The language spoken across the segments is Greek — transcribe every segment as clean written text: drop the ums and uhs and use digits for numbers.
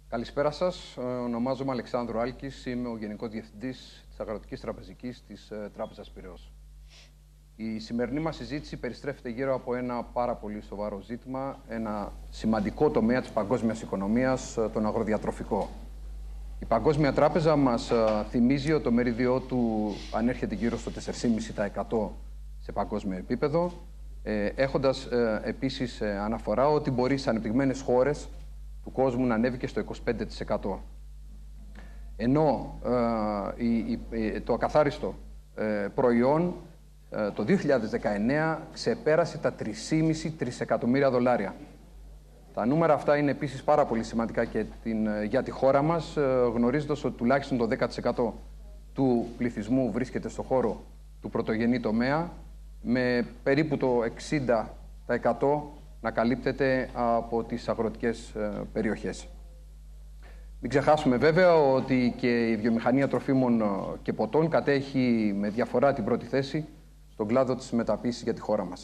Καλησπέρα σας. Ονομάζομαι Αλεξάνδρου Άλκης. Είμαι ο Γενικός Διευθυντής της Αγροτικής Τραπεζικής της Τράπεζας Πειραιώς. Η σημερινή μας συζήτηση περιστρέφεται γύρω από ένα πάρα πολύ σοβαρό ζήτημα, ένα σημαντικό τομέα της παγκόσμιας οικονομίας, τον αγροδιατροφικό. Η Παγκόσμια Τράπεζα μας θυμίζει ότι το μερίδιό του ανέρχεται γύρω στο 4,5% σε παγκόσμιο επίπεδο, έχοντας επίσης αναφορά ότι μπορεί σε ανεπτυγμένες χώρες του κόσμου να ανέβει και στο 25%. Ενώ το ακαθάριστο προϊόν το 2019 ξεπέρασε τα 3,5 τρισεκατομμύρια δολάρια. Τα νούμερα αυτά είναι επίσης πάρα πολύ σημαντικά και για τη χώρα μας, γνωρίζοντας ότι τουλάχιστον το 10% του πληθυσμού βρίσκεται στον χώρο του πρωτογενή τομέα, με περίπου το 60% να καλύπτεται από τις αγροτικές περιοχές. Μην ξεχάσουμε βέβαια ότι και η βιομηχανία τροφίμων και ποτών κατέχει με διαφορά την πρώτη θέση στον κλάδο της μεταποίησης για τη χώρα μας.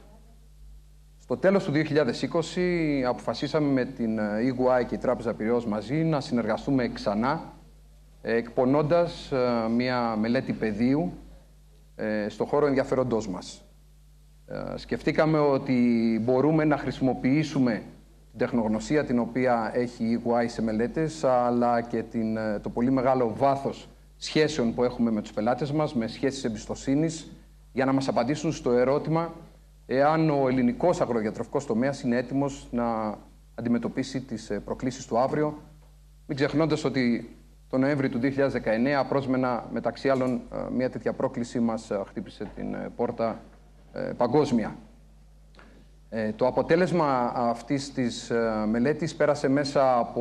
Στο τέλος του 2020 αποφασίσαμε με την EY και η Τράπεζα Πειραιώς μαζί να συνεργαστούμε ξανά, εκπονώντας μια μελέτη πεδίου στον χώρο ενδιαφέροντός μας. Σκεφτήκαμε ότι μπορούμε να χρησιμοποιήσουμε την τεχνογνωσία την οποία έχει η EY σε μελέτες, αλλά και το πολύ μεγάλο βάθος σχέσεων που έχουμε με τους πελάτες μας, με σχέσεις εμπιστοσύνης, για να μας απαντήσουν στο ερώτημα εάν ο ελληνικός αγροδιατροφικός τομέας είναι έτοιμος να αντιμετωπίσει τις προκλήσεις του αύριο, μην ξεχνώντας ότι το Νοέμβρη του 2019 απρόσμενα, μεταξύ άλλων, μια τέτοια πρόκληση μας χτύπησε την πόρτα παγκόσμια. Το αποτέλεσμα αυτής της μελέτης πέρασε μέσα από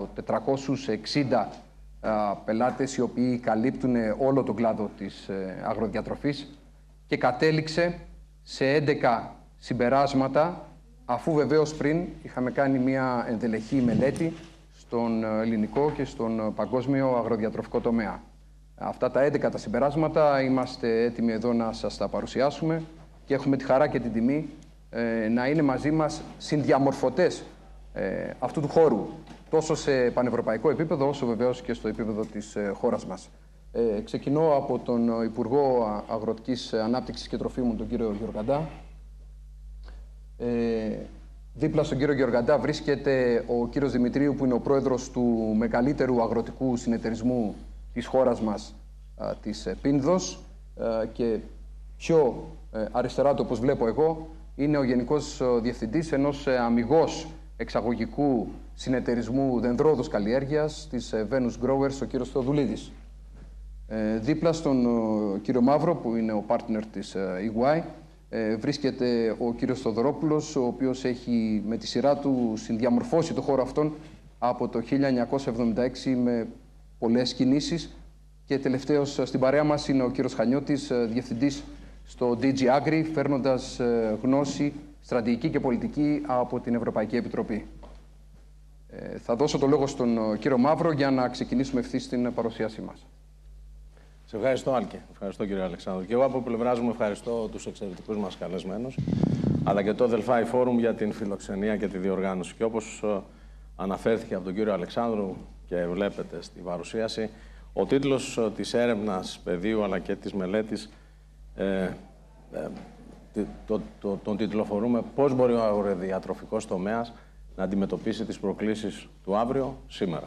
460 πελάτες οι οποίοι καλύπτουν όλο τον κλάδο της αγροδιατροφής και κατέληξε σε 11 συμπεράσματα, αφού βεβαίως πριν είχαμε κάνει μια ενδελεχή μελέτη στον ελληνικό και στον παγκόσμιο αγροδιατροφικό τομέα. Αυτά τα 11 τα συμπεράσματα είμαστε έτοιμοι εδώ να σας τα παρουσιάσουμε και έχουμε τη χαρά και την τιμή να είναι μαζί μας συνδιαμορφωτές αυτού του χώρου, τόσο σε πανευρωπαϊκό επίπεδο, όσο βεβαίως και στο επίπεδο της χώρας μας. Ξεκινώ από τον Υπουργό Αγροτικής Ανάπτυξης και Τροφίμων, τον κύριο Γεωργαντά. Δίπλα στον κύριο Γεωργαντά βρίσκεται ο κύριος Δημητρίου, που είναι ο πρόεδρος του μεγαλύτερου αγροτικού συνεταιρισμού της χώρας μας, της Πίνδος, και πιο αριστερά του, όπως βλέπω εγώ, είναι ο Γενικός Διευθυντής ενός αμιγώς εξαγωγικού συνεταιρισμού δενδρόδους καλλιέργειας της Venus Growers, ο κύριος Θεοδουλίδης. Δίπλα στον κύριο Μαύρο, που είναι ο partner της EY, βρίσκεται ο κύριος Θοδωρόπουλος, ο οποίος έχει με τη σειρά του συνδιαμορφώσει το χώρο αυτόν από το 1976 με πολλές κινήσεις, και τελευταίος στην παρέα μας είναι ο κύριος Χανιώτης, διευθυντής στο DG Agri, φέρνοντας γνώση στρατηγική και πολιτική από την Ευρωπαϊκή Επιτροπή. Θα δώσω το λόγο στον κύριο Μαύρο για να ξεκινήσουμε ευθύς την παρουσίασή μας. Σε ευχαριστώ, Άλκη. Ευχαριστώ, κύριε Αλεξάνδρου. Και εγώ από πλευράς μου ευχαριστώ τους εξαιρετικούς μας καλεσμένους, αλλά και το Delphi Forum για την φιλοξενία και τη διοργάνωση. Και όπως αναφέρθηκε από τον κύριο Αλεξάνδρου και βλέπετε στην παρουσίαση, ο τίτλος της έρευνας πεδίου αλλά και της μελέτης τον τιτλοφορούμε «Πώς μπορεί ο αγροδιατροφικός τομέας να αντιμετωπίσει τις προκλήσεις του αύριο σήμερα».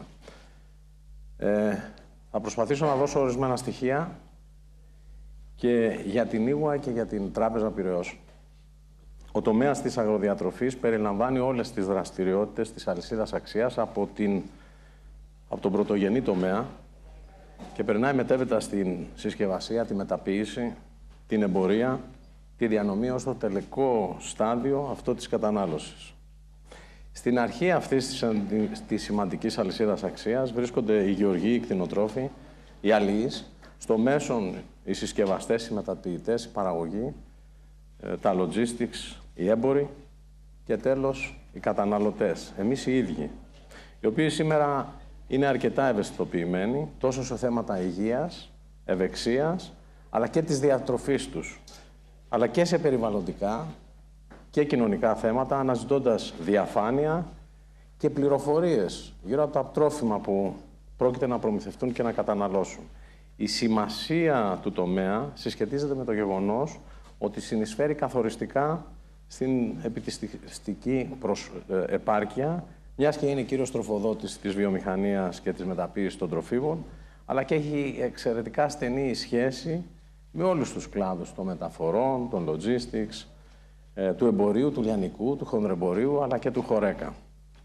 Θα προσπαθήσω να δώσω ορισμένα στοιχεία και για την EY και για την Τράπεζα Πειραιώς. Ο τομέας της αγροδιατροφής περιλαμβάνει όλες τις δραστηριότητες της αλυσίδας αξίας από τον πρωτογενή τομέα και περνάει μετέπειτα στην συσκευασία, τη μεταποίηση, την εμπορία, τη διανομή ως το τελικό στάδιο αυτό της κατανάλωσης. Στην αρχή αυτής της σημαντικής αλυσίδας αξίας βρίσκονται οι γεωργοί, οι κτηνοτρόφοι, οι αλληλείς, στο μέσον οι συσκευαστές, οι μεταποιητές, η παραγωγή, τα logistics, οι έμποροι και τέλος οι καταναλωτές, εμείς οι ίδιοι, οι οποίοι σήμερα είναι αρκετά ευαισθητοποιημένοι τόσο σε θέματα υγείας, ευεξίας, αλλά και της διατροφής τους, αλλά και σε περιβαλλοντικά και κοινωνικά θέματα, αναζητώντας διαφάνεια και πληροφορίες γύρω από τα τρόφιμα που πρόκειται να προμηθευτούν και να καταναλώσουν. Η σημασία του τομέα συσχετίζεται με το γεγονός ότι συνεισφέρει καθοριστικά στην επιστηστική επάρκεια, μιας και είναι κύριος τροφοδότης της βιομηχανίας και της μεταποίησης των τροφίμων, αλλά και έχει εξαιρετικά στενή σχέση με όλους τους κλάδους των μεταφορών, των logistics, του εμπορίου, του λιανικού, του χονδρεμπορίου, αλλά και του χορέκα.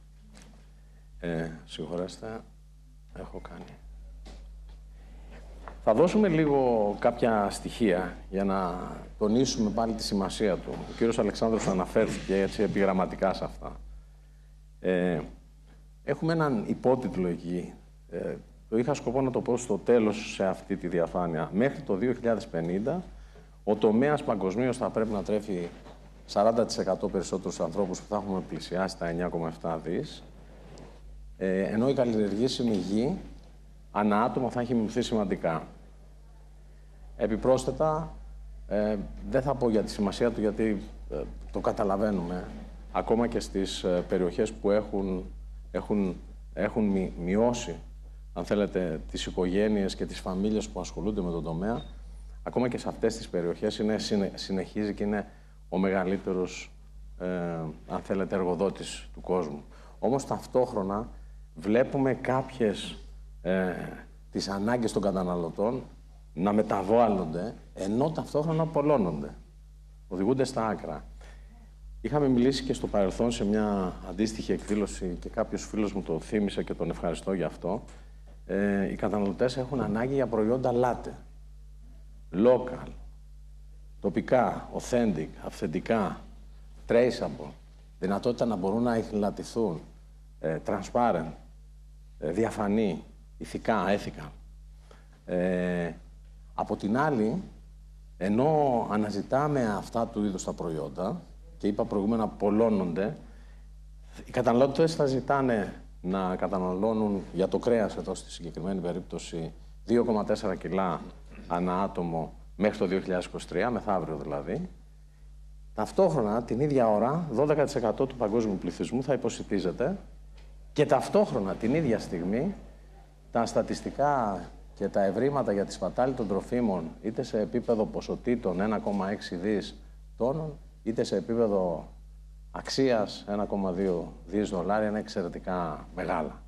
Συγχωρέστε, έχω κάνει. Θα δώσουμε λίγο κάποια στοιχεία για να τονίσουμε πάλι τη σημασία του. Ο κύριος Αλεξάνδρος αναφέρθηκε έτσι επιγραμματικά σε αυτά. Έχουμε έναν υπότιτλο εκεί. Το είχα σκοπό να το πω στο τέλος σε αυτή τη διαφάνεια. Μέχρι το 2050, ο τομέας παγκοσμίως θα πρέπει να τρέφει 40% περισσότερους ανθρώπους που θα έχουμε πλησιάσει τα 9,7 δις, ενώ η καλλιεργήσιμη γη ανά άτομο θα έχει μειωθεί σημαντικά. Επιπρόσθετα, δεν θα πω για τη σημασία του, γιατί το καταλαβαίνουμε. Ακόμα και στις περιοχές που έχουν μειώσει, αν θέλετε, τις οικογένειες και τις φαμίλιες που ασχολούνται με τον τομέα, ακόμα και σε αυτές τις περιοχές συνεχίζει και είναι ο μεγαλύτερος, αν θέλετε, εργοδότης του κόσμου. Όμως ταυτόχρονα βλέπουμε κάποιες τις ανάγκες των καταναλωτών να μεταβάλλονται, ενώ ταυτόχρονα πολλώνονται. Οδηγούνται στα άκρα. Είχαμε μιλήσει και στο παρελθόν σε μια αντίστοιχη εκδήλωση και κάποιος φίλος μου το θύμισε και τον ευχαριστώ για αυτό. Οι καταναλωτές έχουν ανάγκη για προϊόντα latte, local, τοπικά, authentic, αυθεντικά, traceable, δυνατότητα να μπορούν να ειχνηλατηθούν, transparent, διαφανή, ηθικά, ethical. Από την άλλη, ενώ αναζητάμε αυτά του είδους τα προϊόντα, και είπα προηγούμενα πολλώνονται, οι καταναλώτες θα ζητάνε να καταναλώνουν για το κρέας, εδώ στη συγκεκριμένη περίπτωση, 2,4 κιλά ανά άτομο μέχρι το 2023, μεθαύριο δηλαδή. Ταυτόχρονα, την ίδια ώρα, 12% του παγκόσμιου πληθυσμού θα υποσιτίζεται και ταυτόχρονα, την ίδια στιγμή, τα στατιστικά και τα ευρήματα για τη σπατάλη των τροφίμων, είτε σε επίπεδο ποσοτήτων 1,6 δις τόνων, είτε σε επίπεδο αξίας 1,2 δις δολάρια, είναι εξαιρετικά μεγάλα.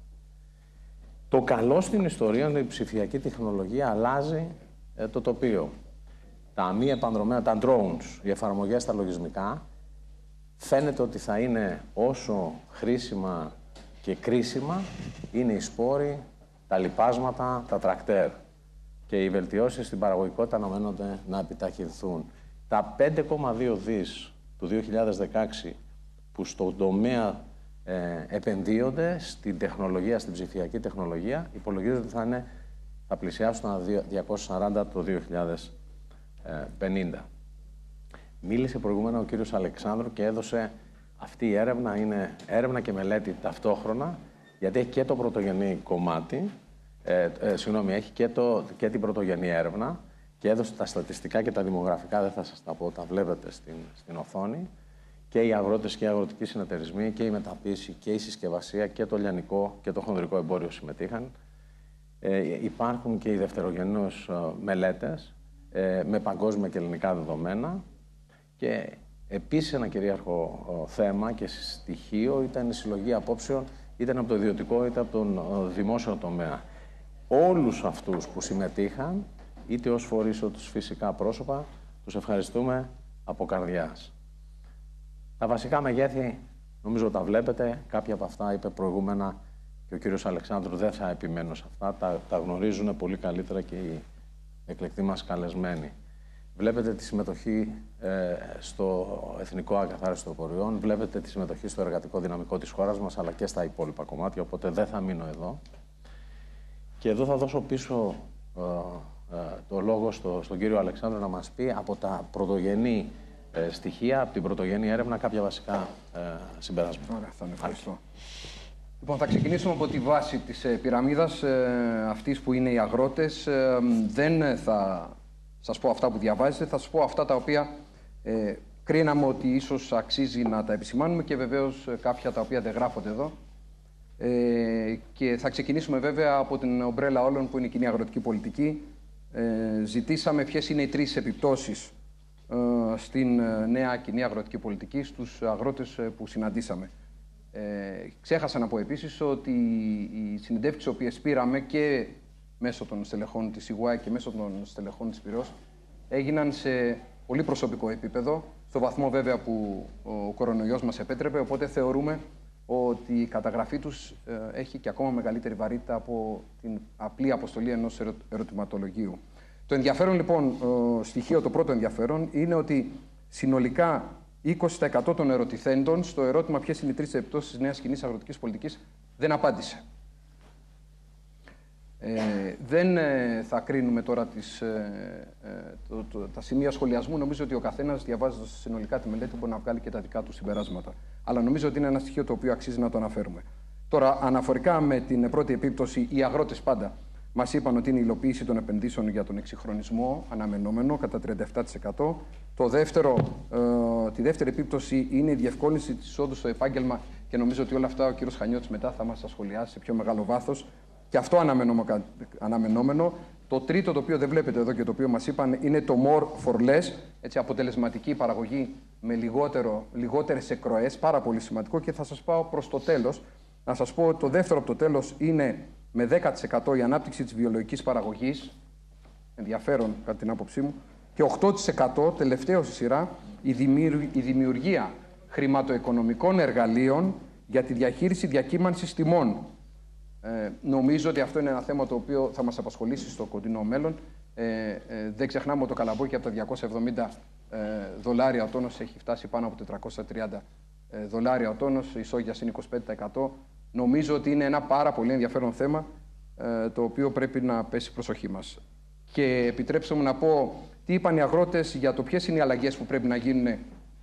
Το καλό στην ιστορία είναι ότι η ψηφιακή τεχνολογία αλλάζει το τοπίο. Τα μη επανδρομένα, τα drones, οι εφαρμογές στα λογισμικά, φαίνεται ότι θα είναι όσο χρήσιμα και κρίσιμα είναι οι σπόροι, τα λιπάσματα, τα τρακτέρ. Και οι βελτιώσεις στην παραγωγικότητα αναμένονται να επιταχυνθούν. Τα 5,2 δις του 2016 που στον τομέα επενδύονται στην τεχνολογία, στην ψηφιακή τεχνολογία, υπολογίζονται ότι θα πλησιάσουν τα 240 το 2050. Μίλησε προηγούμενα ο κύριος Αλεξάνδρου και έδωσε αυτή η έρευνα, είναι έρευνα και μελέτη ταυτόχρονα, γιατί έχει και το πρωτογενή κομμάτι, έχει και την πρωτογενή έρευνα και έδωσε τα στατιστικά και τα δημογραφικά, δεν θα σας τα πω, τα βλέπετε στην οθόνη. Και οι αγρότες και οι αγροτικοί συνεταιρισμοί και η μεταποίηση και η συσκευασία και το λιανικό και το χονδρικό εμπόριο συμμετείχαν. Υπάρχουν και οι δευτερογενείς μελέτες με παγκόσμια και ελληνικά δεδομένα. Και επίσης ένα κυρίαρχο θέμα και στοιχείο ήταν η συλλογή απόψεων, είτε από το ιδιωτικό είτε από τον δημόσιο τομέα. Όλους αυτούς που συμμετείχαν, είτε ως φορείς είτε ως φυσικά πρόσωπα, τους ευχαριστούμε από καρδιάς. Τα βασικά μεγέθη, νομίζω τα βλέπετε, κάποια από αυτά είπε προηγούμενα και ο κύριος Αλεξάνδρου, δεν θα επιμένω σε αυτά, τα γνωρίζουν πολύ καλύτερα και οι εκλεκτοί μας καλεσμένοι. Βλέπετε τη συμμετοχή στο εθνικό ακαθάριστο προϊόν, βλέπετε τη συμμετοχή στο εργατικό δυναμικό της χώρας μας, αλλά και στα υπόλοιπα κομμάτια, οπότε δεν θα μείνω εδώ. Και εδώ θα δώσω πίσω το λόγο στον κύριο Αλεξάνδρο να μας πει από τα πρωτογενή στοιχεία, από την πρωτογενή έρευνα, κάποια βασικά συμπεράσματα. Ωραία, θα ευχαριστώ. Λοιπόν, θα ξεκινήσουμε από τη βάση της πυραμίδας, αυτής που είναι οι αγρότες. Δεν θα σας πω αυτά που διαβάζετε, θα σας πω αυτά τα οποία κρίναμε ότι ίσως αξίζει να τα επισημάνουμε και βεβαίως κάποια τα οποία δεν γράφονται εδώ. Και θα ξεκινήσουμε βέβαια από την ομπρέλα όλων που είναι η κοινή αγροτική πολιτική. Ζητήσαμε ποιες είναι οι 3 επιπτώσεις στην νέα κοινή αγροτική πολιτική στους αγρότες που συναντήσαμε. Ξέχασα να πω επίσης ότι οι συνεντεύξεις οι οποίες πήραμε και μέσω των στελεχών της ΙΓΟΑ και μέσω των στελεχών της Πειραιώς έγιναν σε πολύ προσωπικό επίπεδο, στο βαθμό βέβαια που ο κορονοϊός μας επέτρεπε, οπότε θεωρούμε ότι η καταγραφή τους έχει και ακόμα μεγαλύτερη βαρύτητα από την απλή αποστολή ενός ερωτηματολογίου. Το ενδιαφέρον λοιπόν στοιχείο, το πρώτο ενδιαφέρον, είναι ότι συνολικά 20% των ερωτηθέντων στο ερώτημα ποιες είναι οι 3 επιπτώσεις της νέας κοινής αγροτικής πολιτικής δεν απάντησε. Δεν θα κρίνουμε τώρα τα σημεία σχολιασμού. Νομίζω ότι ο καθένας, διαβάζοντας συνολικά τη μελέτη, μπορεί να βγάλει και τα δικά του συμπεράσματα. Αλλά νομίζω ότι είναι ένα στοιχείο το οποίο αξίζει να το αναφέρουμε. Τώρα, αναφορικά με την πρώτη επίπτωση, οι αγρότες πάντα μας είπαν ότι είναι η υλοποίηση των επενδύσεων για τον εξυγχρονισμό, αναμενόμενο, κατά 37%. Τη δεύτερη επίπτωση είναι η διευκόλυνση της εισόδου στο επάγγελμα και νομίζω ότι όλα αυτά ο κ. Χανιώτης μετά θα μας τα σχολιάσει σε πιο μεγάλο βάθος. Και αυτό αναμενόμενο. Το τρίτο, το οποίο δεν βλέπετε εδώ και το οποίο μας είπαν, είναι το more for less, έτσι, αποτελεσματική παραγωγή με λιγότερες εκροές, πάρα πολύ σημαντικό. Και θα σας πάω προς το τέλος. Να σας πω ότι το δεύτερο από το τέλος είναι με 10% η ανάπτυξη της βιολογικής παραγωγής, ενδιαφέρον κατά την άποψή μου, και 8% τελευταίο στη σειρά η δημιουργία χρηματοοικονομικών εργαλείων για τη διαχείριση διακύμανσης τιμών. Νομίζω ότι αυτό είναι ένα θέμα το οποίο θα μας απασχολήσει στο κοντινό μέλλον. Δεν ξεχνάμε ότι το καλαμπόκι από τα $270 ο τόνος έχει φτάσει πάνω από $430 ο τόνος, η σόγιας είναι 25%. Νομίζω ότι είναι ένα πάρα πολύ ενδιαφέρον θέμα το οποίο πρέπει να πέσει προσοχή μας. Και επιτρέψτε μου να πω τι είπαν οι αγρότες για το ποιες είναι οι αλλαγές που πρέπει να γίνουν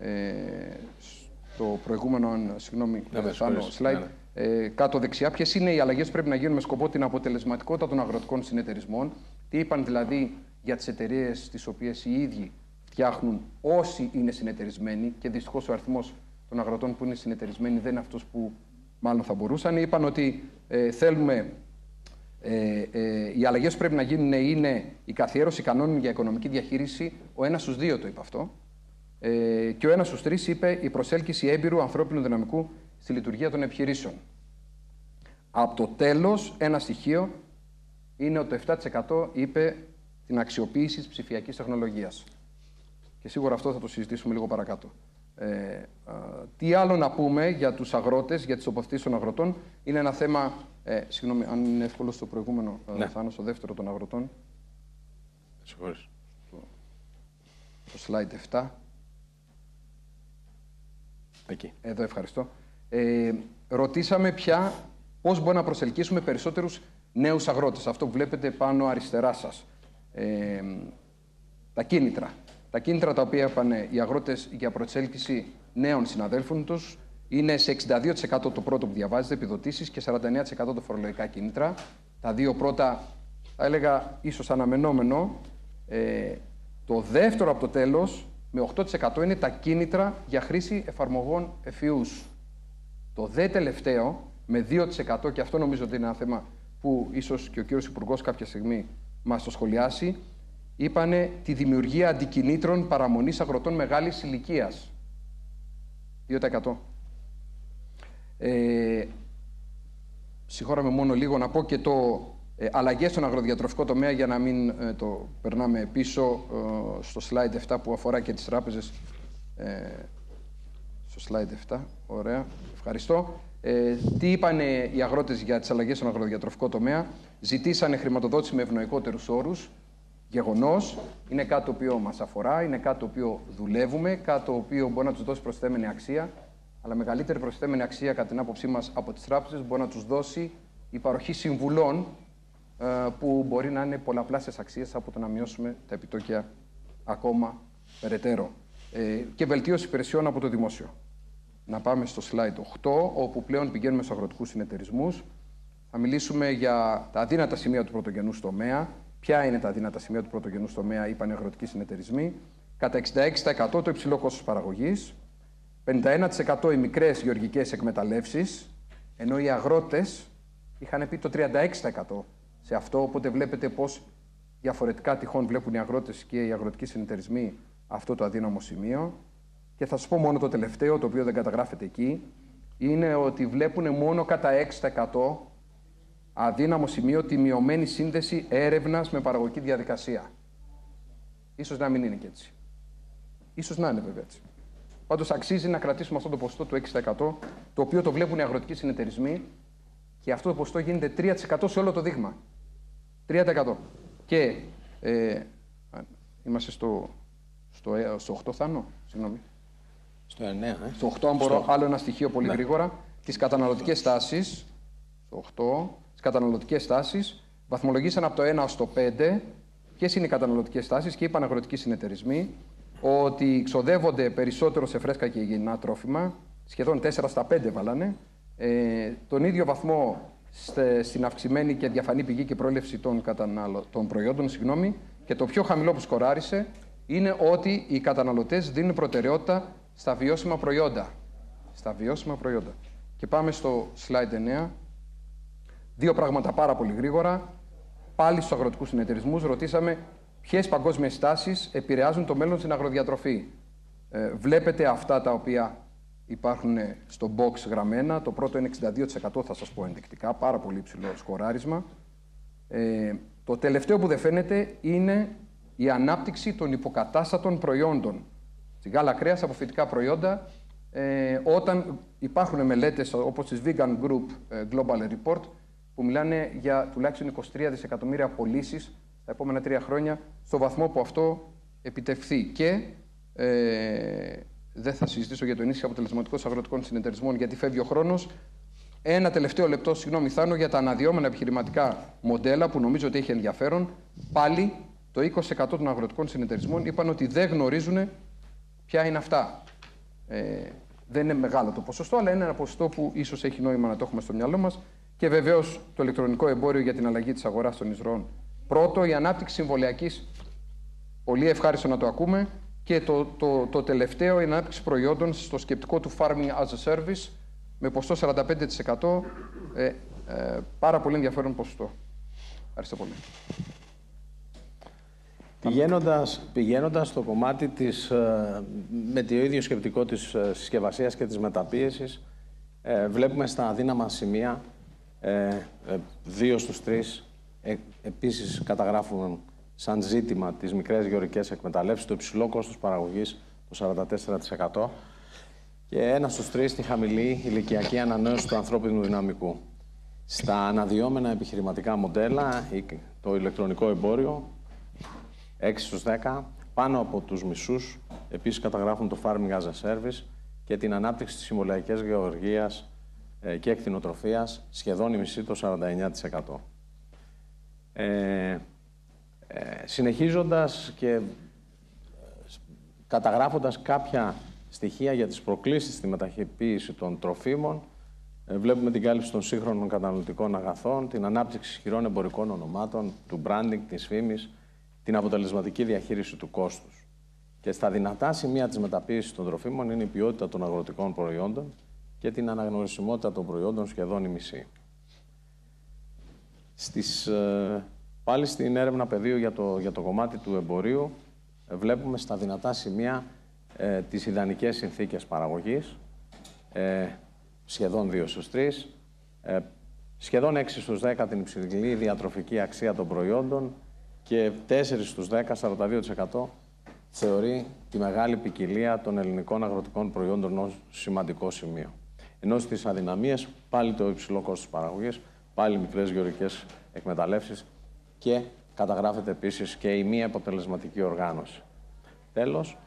στο προηγούμενο, slide. Κάτω δεξιά, ποιες είναι οι αλλαγές που πρέπει να γίνουν με σκοπό την αποτελεσματικότητα των αγροτικών συνεταιρισμών. Τι είπαν δηλαδή για τις εταιρείες τις οποίες οι ίδιοι φτιάχνουν όσοι είναι συνεταιρισμένοι, και δυστυχώς ο αριθμός των αγροτών που είναι συνεταιρισμένοι δεν είναι αυτός που μάλλον θα μπορούσαν. Είπαν ότι θέλουμε οι αλλαγές που πρέπει να γίνουν είναι η καθιέρωση κανόνων για οικονομική διαχείριση. Ο 1 στους 2 το είπε αυτό. Και ο 1 στους 3 είπε η προσέλκυση έμπειρου ανθρώπινου δυναμικού στη λειτουργία των επιχειρήσεων. Από το τέλος, ένα στοιχείο είναι ότι το 7% είπε την αξιοποίηση της ψηφιακής τεχνολογίας. Και σίγουρα αυτό θα το συζητήσουμε λίγο παρακάτω. Τι άλλο να πούμε για τους αγρότες, για τις τοποθετήσεις των αγροτών. Είναι ένα θέμα, συγγνώμη, αν είναι εύκολο στο προηγούμενο, θα είναι στο δεύτερο των αγροτών. Συγχωρείς. Το slide 7. Εκεί. Εδώ, ευχαριστώ. Ρωτήσαμε πώς μπορούμε να προσελκύσουμε περισσότερους νέους αγρότες. Αυτό που βλέπετε πάνω αριστερά σας. Τα κίνητρα. Τα κίνητρα τα οποία είπαν οι αγρότες για προσέλκυση νέων συναδέλφων τους είναι σε 62% το πρώτο που διαβάζετε, επιδοτήσεις, και 49% το φορολογικά κίνητρα. Τα δύο πρώτα θα έλεγα ίσως αναμενόμενο. Το δεύτερο από το τέλος, με 8%, είναι τα κίνητρα για χρήση εφαρμογών εφιούς. Το δε τελευταίο, με 2%, και αυτό νομίζω ότι είναι ένα θέμα που ίσως και ο κύριος Υπουργός κάποια στιγμή μας το σχολιάσει, είπανε τη δημιουργία αντικινήτρων παραμονής αγροτών μεγάλης ηλικίας. 2%. Συγχώραμε μόνο λίγο να πω και το αλλαγές στον αγροδιατροφικό τομέα, για να μην το περνάμε πίσω στο slide 7 που αφορά και τις τράπεζες. Στο slide 7, ωραία, ευχαριστώ. Τι είπαν οι αγρότες για τις αλλαγές στον αγροδιατροφικό τομέα? Ζητήσανε χρηματοδότηση με ευνοϊκότερους όρους. Γεγονός, είναι κάτι το οποίο μας αφορά, είναι κάτι το οποίο δουλεύουμε, κάτι το οποίο μπορεί να τους δώσει προσθέμενη αξία, αλλά μεγαλύτερη προσθέμενη αξία, κατά την άποψή μας, από τις τράπεζες μπορεί να τους δώσει η παροχή συμβουλών που μπορεί να είναι πολλαπλάσιες αξίες από το να μειώσουμε τα επιτόκια ακόμα περαιτέρω. Και βελτίωση υπηρεσιών από το δημόσιο. Να πάμε στο slide 8, όπου πλέον πηγαίνουμε στους αγροτικούς συνεταιρισμούς. Θα μιλήσουμε για τα αδύνατα σημεία του πρωτογενούς τομέα. Ποια είναι τα αδύνατα σημεία του πρωτογενούς τομέα, είπαν οι αγροτικοί συνεταιρισμοί? Κατά 66% το υψηλό κόστος παραγωγής, 51% οι μικρές γεωργικές εκμεταλλεύσεις, Ενώ οι αγρότες είχαν πει το 36% σε αυτό, οπότε βλέπετε πώς διαφορετικά τυχόν βλέπουν οι αγρότες και οι αγροτικοί συνεταιρισμοί αυτό το αδύναμο σημείο. Και θα σας πω μόνο το τελευταίο, το οποίο δεν καταγράφεται εκεί, είναι ότι βλέπουν μόνο κατά 6% αδύναμο σημείο τη μειωμένη σύνδεση έρευνας με παραγωγική διαδικασία. Ίσως να μην είναι και έτσι. Ίσως να είναι βέβαια έτσι. Πάντως αξίζει να κρατήσουμε αυτό το ποσοστό του 6%, το οποίο το βλέπουν οι αγροτικοί συνεταιρισμοί και αυτό το ποσοστό γίνεται 3% σε όλο το δείγμα. 3%. Και είμαστε στο 8, Θάνο, συγγνώμη. Στο 9, Στο 8, αν μπορώ, άλλο ένα στοιχείο πολύ γρήγορα. Τις καταναλωτικές τάσεις. Στο 8, τις καταναλωτικές τάσεις βαθμολογήσαν από το 1 ως το 5. Ποιες είναι οι καταναλωτικές τάσεις και είπαν αγροτικοί συνεταιρισμοί ότι ξοδεύονται περισσότερο σε φρέσκα και υγιεινά τρόφιμα. Σχεδόν 4 στα 5 βάλανε. Τον ίδιο βαθμό στην αυξημένη και διαφανή πηγή και προέλευση των προϊόντων. Και το πιο χαμηλό που σκοράρισε είναι ότι οι καταναλωτές δίνουν προτεραιότητα στα βιώσιμα προϊόντα. Στα βιώσιμα προϊόντα. Και πάμε στο slide 9. Δύο πράγματα πάρα πολύ γρήγορα. Πάλι στους αγροτικούς συνεταιρισμούς ρωτήσαμε ποιες παγκόσμιες τάσεις επηρεάζουν το μέλλον στην αγροδιατροφή. Βλέπετε αυτά τα οποία υπάρχουν στο box γραμμένα. Το πρώτο είναι 62%, θα σας πω ενδεικτικά, πάρα πολύ υψηλό σκοράρισμα. Το τελευταίο που δεν φαίνεται είναι η ανάπτυξη των υποκατάστατων προϊόντων. Στη γάλα κρέας από φυτικά προϊόντα, όταν υπάρχουν μελέτες όπως της Vegan Group Global Report, που μιλάνε για τουλάχιστον 23 δισεκατομμύρια πωλήσεις τα επόμενα 3 χρόνια, στο βαθμό που αυτό επιτευχθεί. Και δεν θα συζητήσω για το ενίσχυση αποτελεσματικών αγροτικών συνεταιρισμών, γιατί φεύγει ο χρόνος. Ένα τελευταίο λεπτό, συγγνώμη Θάνο, για τα αναδυόμενα επιχειρηματικά μοντέλα που νομίζω ότι έχει ενδιαφέρον. Πάλι το 20% των αγροτικών συνεταιρισμών είπαν ότι δεν γνωρίζουν ποια είναι αυτά. Δεν είναι μεγάλο το ποσοστό, αλλά είναι ένα ποσοστό που ίσως έχει νόημα να το έχουμε στο μυαλό μας. Και βεβαίως το ηλεκτρονικό εμπόριο για την αλλαγή της αγοράς των εισρώων. Πρώτο, η ανάπτυξη συμβολιακής. Πολύ ευχάριστο να το ακούμε. Και το τελευταίο, η ανάπτυξη προϊόντων στο σκεπτικό του Farming as a Service με ποσοστό 45%. Πάρα πολύ ενδιαφέρον ποσοστό. Ευχαριστώ πολύ. Πηγαίνοντας στο κομμάτι με το ίδιο σκεπτικό της συσκευασίας και της μεταπίεσης, βλέπουμε στα αδύναμα σημεία 2 στους 3 επίσης καταγράφουν σαν ζήτημα τις μικρές γεωργικές εκμεταλλεύσεις, το υψηλό κόστος παραγωγής, το 44%, και 1 στους 3 τη χαμηλή ηλικιακή ανανέωση του ανθρώπινου δυναμικού. Στα αναδυόμενα επιχειρηματικά μοντέλα, το ηλεκτρονικό εμπόριο, 6 στους 10, πάνω από τους μισούς επίσης καταγράφουν το Farming as a Service και την ανάπτυξη της συμβολιακής γεωργίας και κτηνοτροφίας, σχεδόν η μισή, το 49%. Συνεχίζοντας και καταγράφοντας κάποια στοιχεία για τις προκλήσεις στη μεταχειοποίηση των τροφίμων, βλέπουμε την κάλυψη των σύγχρονων καταναλωτικών αγαθών, την ανάπτυξη ισχυρών εμπορικών ονομάτων, του branding, της φήμης, την αποτελεσματική διαχείριση του κόστους. Και στα δυνατά σημεία της μεταποίησης των τροφίμων είναι η ποιότητα των αγροτικών προϊόντων και την αναγνωρισιμότητα των προϊόντων, σχεδόν η μισή. Πάλι στην έρευνα πεδίου για το κομμάτι του εμπορίου, βλέπουμε στα δυνατά σημεία τις ιδανικές συνθήκες παραγωγής, σχεδόν 2 στους 3, σχεδόν 6 στους 10 την υψηλή διατροφική αξία των προϊόντων και 4 στους 10, 42%, θεωρεί τη μεγάλη ποικιλία των ελληνικών αγροτικών προϊόντων ως σημαντικό σημείο. Ενώ στις αδυναμίες, πάλι το υψηλό κόστος παραγωγής, πάλι μικρές γεωργικές εκμεταλλεύσεις και καταγράφεται επίσης και η μη αποτελεσματική οργάνωση. Τέλος,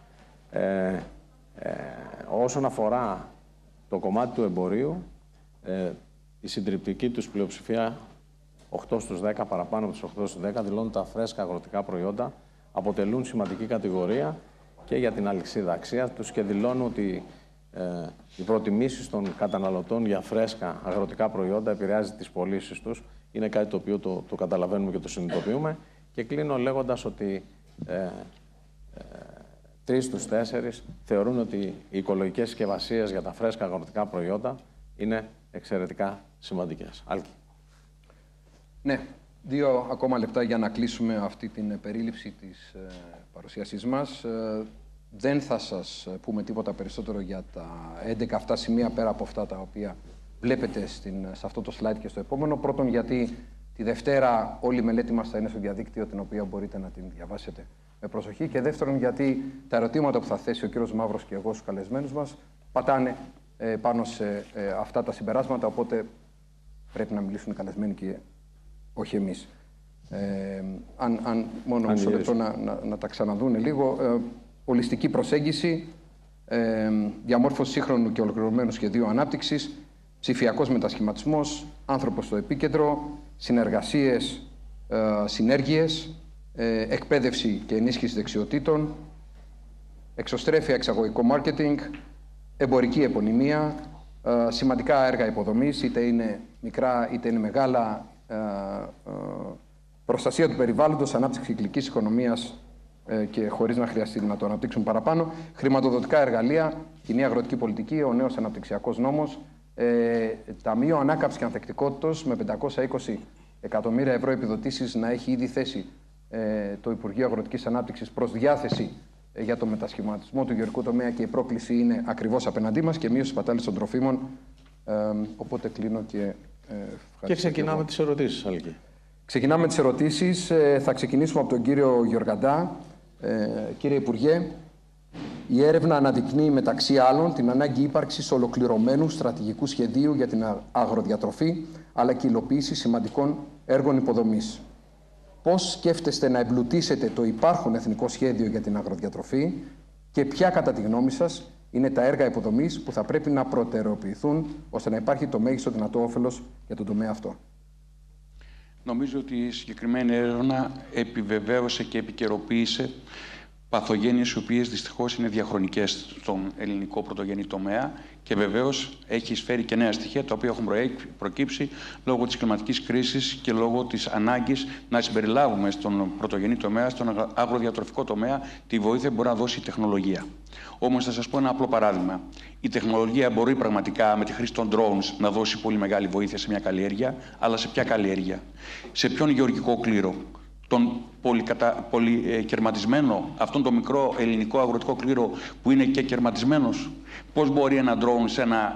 όσον αφορά το κομμάτι του εμπορίου, η συντριπτική τους πλειοψηφία, 8 στους 10, παραπάνω από τους 8 στους 10, δηλώνουν τα φρέσκα αγροτικά προϊόντα αποτελούν σημαντική κατηγορία και για την αλυσίδα αξίας τους και δηλώνουν ότι οι προτιμήσεις των καταναλωτών για φρέσκα αγροτικά προϊόντα επηρεάζει τις πωλήσεις τους. Είναι κάτι το οποίο το καταλαβαίνουμε και το συνειδητοποιούμε. Και κλείνω λέγοντας ότι 3 στους 4 θεωρούν ότι οι οικολογικές συσκευασίες για τα φρέσκα αγροτικά προϊόντα είναι εξαιρετικά σημαντικές. Άλκη. Ναι, 2 ακόμα λεπτά για να κλείσουμε αυτή την περίληψη της παρουσίασής μας. Δεν θα σας πούμε τίποτα περισσότερο για τα 11 αυτά σημεία πέρα από αυτά τα οποία βλέπετε σε αυτό το slide και στο επόμενο. Πρώτον, γιατί τη Δευτέρα όλη η μελέτη μας θα είναι στο διαδίκτυο, την οποία μπορείτε να την διαβάσετε με προσοχή. Και δεύτερον, γιατί τα ερωτήματα που θα θέσει ο κύριος Μαύρος και εγώ στους καλεσμένους μας πατάνε πάνω σε αυτά τα συμπεράσματα, οπότε πρέπει να μιλήσουν οι καλεσμένοι και όχι εμείς. Αν μόνο μισό λεπτό να τα ξαναδούνε λίγο. Ολιστική προσέγγιση, διαμόρφωση σύγχρονου και ολοκληρωμένου σχεδίου ανάπτυξης, ψηφιακός μετασχηματισμός, άνθρωπος στο επίκεντρο, συνεργασίες, συνέργειες, εκπαίδευση και ενίσχυση δεξιοτήτων, εξωστρέφεια εξαγωγικό μάρκετινγκ, εμπορική επωνυμία, σημαντικά έργα υποδομής, είτε είναι μικρά είτε είναι μεγάλα, προστασία του περιβάλλοντος, ανάπτυξη κυκλικής οικονομίας και χωρίς να χρειαστεί να το αναπτύξουν παραπάνω, χρηματοδοτικά εργαλεία, κοινή αγροτική πολιτική, ο νέος αναπτυξιακός νόμος, Ταμείο Ανάκαμψης και Ανθεκτικότητας με 520 εκατομμύρια ευρώ επιδοτήσεις να έχει ήδη θέσει το Υπουργείο Αγροτικής Ανάπτυξης προς διάθεση για το μετασχηματισμό του γεωργικού τομέα, και η πρόκληση είναι ακριβώς απέναντί μας, και μείωση πατάλης των τροφίμων. Οπότε κλείνω και και ξεκινάμε τις ερωτήσεις, Άλκη. Ξεκινάμε τις ερωτήσεις. Θα ξεκινήσουμε από τον κύριο Γεωργαντά. Κύριε Υπουργέ, η έρευνα αναδεικνύει μεταξύ άλλων την ανάγκη ύπαρξης ολοκληρωμένου στρατηγικού σχεδίου για την αγροδιατροφή, αλλά και υλοποίηση σημαντικών έργων υποδομής. Πώς σκέφτεστε να εμπλουτίσετε το υπάρχον εθνικό σχέδιο για την αγροδιατροφή και ποια, κατά τη γνώμη σας, είναι τα έργα υποδομής που θα πρέπει να προτεραιοποιηθούν ώστε να υπάρχει το μέγιστο δυνατό όφελος για τον τομέα αυτό? Νομίζω ότι η συγκεκριμένη έρευνα επιβεβαίωσε και επικαιροποίησε παθογένειες οι οποίες δυστυχώς είναι διαχρονικές στον ελληνικό πρωτογενή τομέα, και βεβαίως έχει εισφέρει και νέα στοιχεία τα οποία έχουν προκύψει λόγω της κλιματικής κρίσης και λόγω της ανάγκης να συμπεριλάβουμε στον πρωτογενή τομέα, στον αγροδιατροφικό τομέα, τη βοήθεια που μπορεί να δώσει η τεχνολογία. Όμως θα σας πω ένα απλό παράδειγμα. Η τεχνολογία μπορεί πραγματικά με τη χρήση των drones να δώσει πολύ μεγάλη βοήθεια σε μια καλλιέργεια, αλλά σε ποια καλλιέργεια? Σε ποιον γεωργικό κλήρο? Τον πολυκερματισμένο, αυτόν τον μικρό ελληνικό αγροτικό κλήρο που είναι και κερματισμένος? Πώς μπορεί ένα drone σε ένα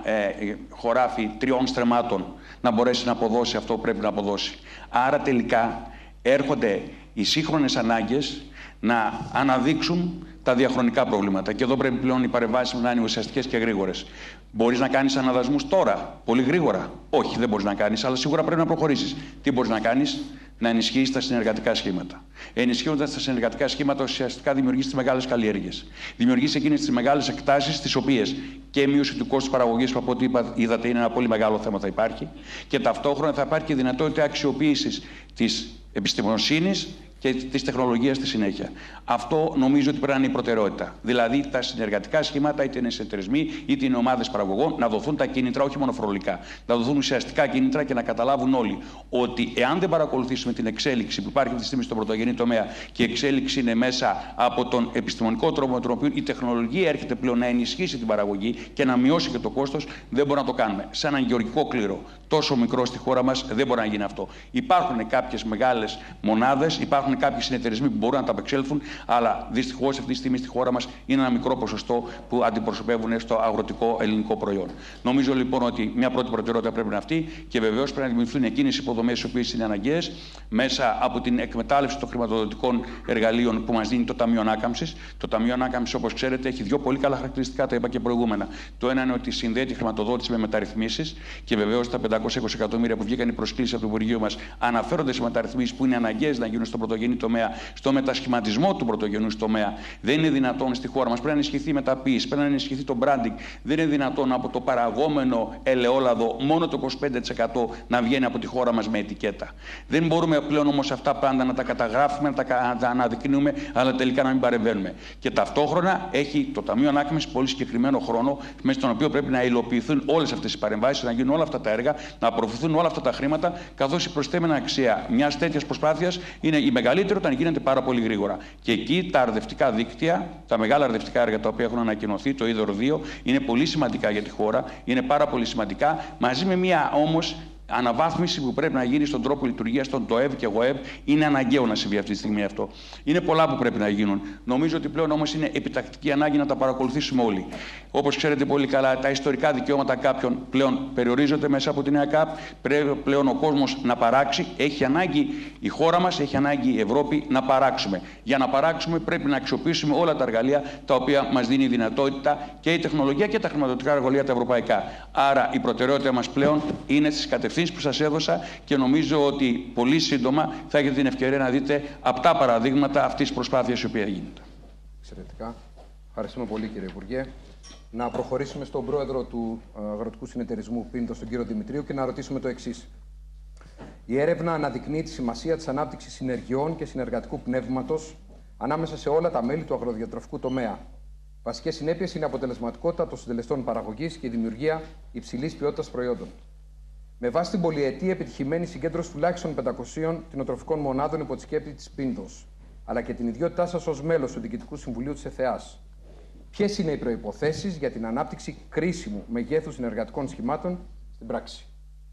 χωράφι 3 στρεμμάτων να μπορέσει να αποδώσει αυτό που πρέπει να αποδώσει? Άρα τελικά έρχονται οι σύγχρονες ανάγκες να αναδείξουν τα διαχρονικά προβλήματα. Και εδώ πρέπει πλέον οι παρεμβάσεις να είναι ουσιαστικές και γρήγορες. Μπορείς να κάνεις αναδασμούς τώρα, πολύ γρήγορα? Όχι, δεν μπορείς να κάνεις, αλλά σίγουρα πρέπει να προχωρήσεις. Τι μπορείς να κάνεις? Να ενισχύσεις τα συνεργατικά σχήματα. Ενισχύοντας τα συνεργατικά σχήματα, ουσιαστικά δημιουργείς τις μεγάλες καλλιέργειες. Δημιουργείς εκείνες τις μεγάλες εκτάσεις, τις οποίες και η μείωση του κόστους παραγωγής, που από ό,τι είδατε είναι ένα πολύ μεγάλο θέμα, θα υπάρχει, και ταυτόχρονα θα υπάρχει και δυνατότητα αξιοποίησης της επιστημονοσύνης και της τεχνολογίας στη συνέχεια. Αυτό νομίζω ότι πρέπει να είναι η προτεραιότητα. Δηλαδή τα συνεργατικά σχήματα, είτε είναι συνεταιρισμοί, είτε είναι ομάδες παραγωγών, να δοθούν τα κίνητρα, όχι μόνο φορολογικά. Να δοθούν ουσιαστικά κίνητρα και να καταλάβουν όλοι ότι εάν δεν παρακολουθήσουμε την εξέλιξη που υπάρχει αυτή τη στιγμή στον πρωτογενή τομέα, και η εξέλιξη είναι μέσα από τον επιστημονικό τρόπο με τον οποίο η τεχνολογία έρχεται πλέον να ενισχύσει την παραγωγή και να μειώσει και το κόστος, δεν μπορούμε να το κάνουμε. Σε έναν γεωργικό κλήρο τόσο μικρό στη χώρα μας δεν μπορεί να γίνει αυτό. Υπάρχουν κάποιες μεγάλες μονάδες, υπάρχουν κάποιοι συνεταιρισμοί που μπορούν να τα απεξέλθουν, αλλά δυστυχώς αυτή τη στιγμή στη χώρα μας είναι ένα μικρό ποσοστό που αντιπροσωπεύουν στο αγροτικό ελληνικό προϊόν. Νομίζω λοιπόν ότι μια πρώτη προτεραιότητα πρέπει να είναι αυτή, και βεβαίως πρέπει να δημιουργηθούν εκείνες οι υποδομές οι οποίες είναι αναγκαίες μέσα από την εκμετάλλευση των χρηματοδοτικών εργαλείων που μας δίνει το Ταμείο Ανάκαμψης. Το Ταμείο Ανάκαμψης, όπως ξέρετε, έχει 2 πολύ καλά χαρακτηριστικά, τα είπα και προηγούμενα. Το ένα είναι ότι συνδέει τη χρηματοδότηση με μεταρρυθμίσεις, και βεβαίως τα 520 εκατομμύρια που βγήκαν οι προσκλήσεις από το Υπουργείο μας αναφέρονται σε μεταρρυθμίσεις που είναι αναγκαίες να γίνουν στον πρωτογενή τομέα, στο μετασχηματισμό του πρωτογενούς τομέα. Δεν είναι δυνατόν στη χώρα μας, πρέπει να ενισχυθεί η μεταποίηση, πρέπει να ενισχυθεί το branding. Δεν είναι δυνατόν από το παραγόμενο ελαιόλαδο μόνο το 25% να βγαίνει από τη χώρα μας με ετικέτα. Δεν μπορούμε πλέον όμως αυτά πάντα να τα καταγράφουμε, να τα αναδεικνύουμε, αλλά τελικά να μην παρεμβαίνουμε. Και ταυτόχρονα έχει το Ταμείο Ανάκαμψης πολύ συγκεκριμένο χρόνο, μέσα στον οποίο πρέπει να υλοποιηθούν όλες αυτές οι παρεμβάσεις, να γίνουν όλα αυτά τα έργα, να απορροφηθούν όλα αυτά τα χρήματα, καθώς η προσθέμενα αξία μιας τέτοιας προσπάθειας είναι η μεγαλύτερο όταν γίνεται πάρα πολύ γρήγορα. Και εκεί τα αρδευτικά δίκτυα, τα μεγάλα αρδευτικά έργα τα οποία έχουν ανακοινωθεί, το Είδωρο 2, είναι πολύ σημαντικά για τη χώρα, είναι πάρα πολύ σημαντικά, μαζί με μια όμως αναβάθμιση που πρέπει να γίνει στον τρόπο λειτουργίας των ΤΟΕΒ και ΓΟΕΒ. Είναι αναγκαίο να συμβεί αυτή τη στιγμή αυτό. Είναι πολλά που πρέπει να γίνουν. Νομίζω ότι πλέον όμως είναι επιτακτική ανάγκη να τα παρακολουθήσουμε όλοι. Όπως ξέρετε πολύ καλά, τα ιστορικά δικαιώματα κάποιων πλέον περιορίζονται μέσα από την ΕΑΚΑΠ. Πρέπει πλέον ο κόσμος να παράξει. Έχει ανάγκη η χώρα μας, έχει ανάγκη η Ευρώπη να παράξουμε. Για να παράξουμε πρέπει να αξιοποιήσουμε όλα τα εργαλεία τα οποία μας δίνει η δυνατότητα και η τεχνολογία και τα χρηματοδοτικά εργαλεία τα ευρωπαϊκά. Άρα η προτεραιότητα μας πλέον είναι στις κατευθύνσεις που σας έδωσα και νομίζω ότι πολύ σύντομα θα έχετε την ευκαιρία να δείτε απτά παραδείγματα αυτής της προσπάθειας η οποία γίνεται. Εξαιρετικά. Ευχαριστούμε πολύ, κύριε Υπουργέ. Να προχωρήσουμε στον πρόεδρο του Αγροτικού Συνεταιρισμού Πίντος, τον κύριο Δημητρίου, και να ρωτήσουμε το εξής. Η έρευνα αναδεικνύει τη σημασία της ανάπτυξης συνεργειών και συνεργατικού πνεύματος ανάμεσα σε όλα τα μέλη του αγροδιατροφικού τομέα. Βασικές συνέπειες είναι η αποτελεσματικότητα των συντελεστών παραγωγής και η δημιουργία υψηλής ποιότητας προϊόντων. Με βάση την πολυετή επιτυχημένη συγκέντρωση τουλάχιστον 500 κτηνοτροφικών μονάδων υπό τη σκέπη της Πίντος, αλλά και την ιδιότητά σας ως μέλος του Διοικητικού Συμβουλίου της ΕΘΕΑΣ, ποιες είναι οι προϋποθέσεις για την ανάπτυξη κρίσιμου μεγέθους συνεργατικών σχημάτων στην πράξη?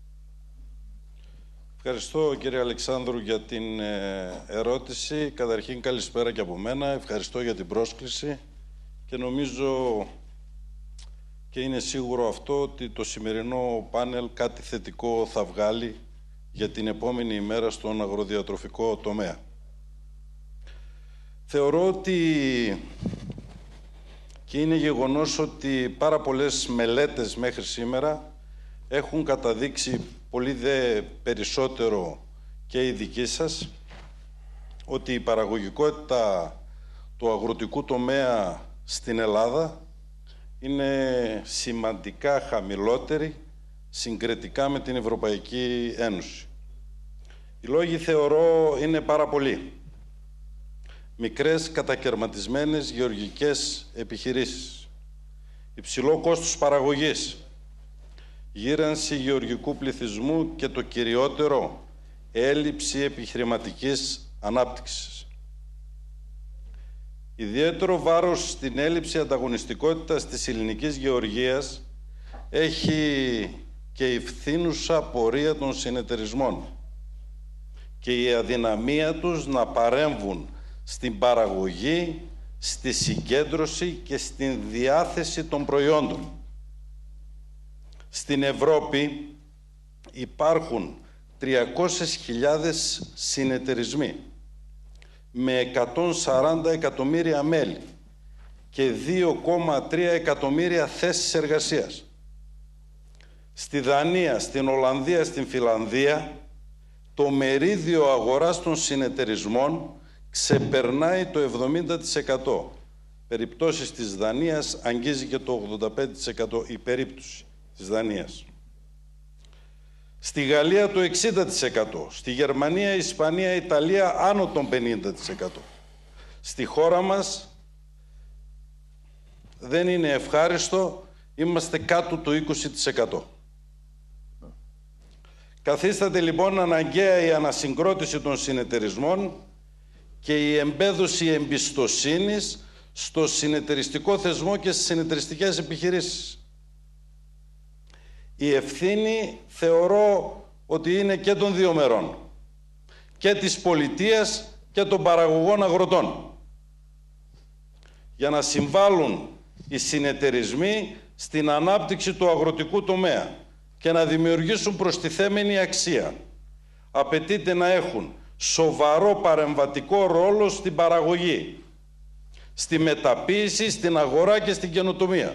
Ευχαριστώ, κύριε Αλεξάνδρου, για την ερώτηση. Καταρχήν, καλησπέρα και από μένα. Ευχαριστώ για την πρόσκληση και νομίζω και είναι σίγουρο αυτό ότι το σημερινό πάνελ κάτι θετικό θα βγάλει για την επόμενη ημέρα στον αγροδιατροφικό τομέα. Θεωρώ ότι και είναι γεγονός ότι πάρα πολλές μελέτες μέχρι σήμερα έχουν καταδείξει πολύ δε περισσότερο και η δική σας ότι η παραγωγικότητα του αγροτικού τομέα στην Ελλάδα είναι σημαντικά χαμηλότερη συγκριτικά με την Ευρωπαϊκή Ένωση. Οι λόγοι θεωρώ είναι πάρα πολλοί. Μικρές κατακαιρματισμένες γεωργικές επιχειρήσεις, υψηλό κόστος παραγωγής, γύρανση γεωργικού πληθυσμού και το κυριότερο, έλλειψη επιχειρηματικής ανάπτυξης. Ιδιαίτερο βάρος στην έλλειψη ανταγωνιστικότητας της ελληνικής γεωργίας έχει και η φθήνουσα πορεία των συνεταιρισμών και η αδυναμία τους να παρέμβουν στην παραγωγή, στη συγκέντρωση και στην διάθεση των προϊόντων. Στην Ευρώπη υπάρχουν 300.000 συνεταιρισμοί με 140 εκατομμύρια μέλη και 2,3 εκατομμύρια θέσεις εργασίας. Στη Δανία, στην Ολλανδία, στην Φιλανδία, το μερίδιο αγοράς των συνεταιρισμών ξεπερνάει το 70%. Περιπτώσεις της Δανίας αγγίζει και το 85% η περίπτωση της Δανίας. Στη Γαλλία το 60%, στη Γερμανία, Ισπανία, Ιταλία άνω των 50%. Στη χώρα μας δεν είναι ευχάριστο, είμαστε κάτω το 20%. Καθίσταται λοιπόν αναγκαία η ανασυγκρότηση των συνεταιρισμών και η εμπέδωση εμπιστοσύνης στο συνεταιριστικό θεσμό και στις συνεταιριστικές επιχειρήσεις. Η ευθύνη θεωρώ ότι είναι και των δύο μερών, και της πολιτείας και των παραγωγών αγροτών, για να συμβάλλουν οι συνεταιρισμοί στην ανάπτυξη του αγροτικού τομέα και να δημιουργήσουν προστιθέμενη αξία. Απαιτείται να έχουν σοβαρό παρεμβατικό ρόλο στην παραγωγή, στη μεταποίηση, στην αγορά και στην καινοτομία.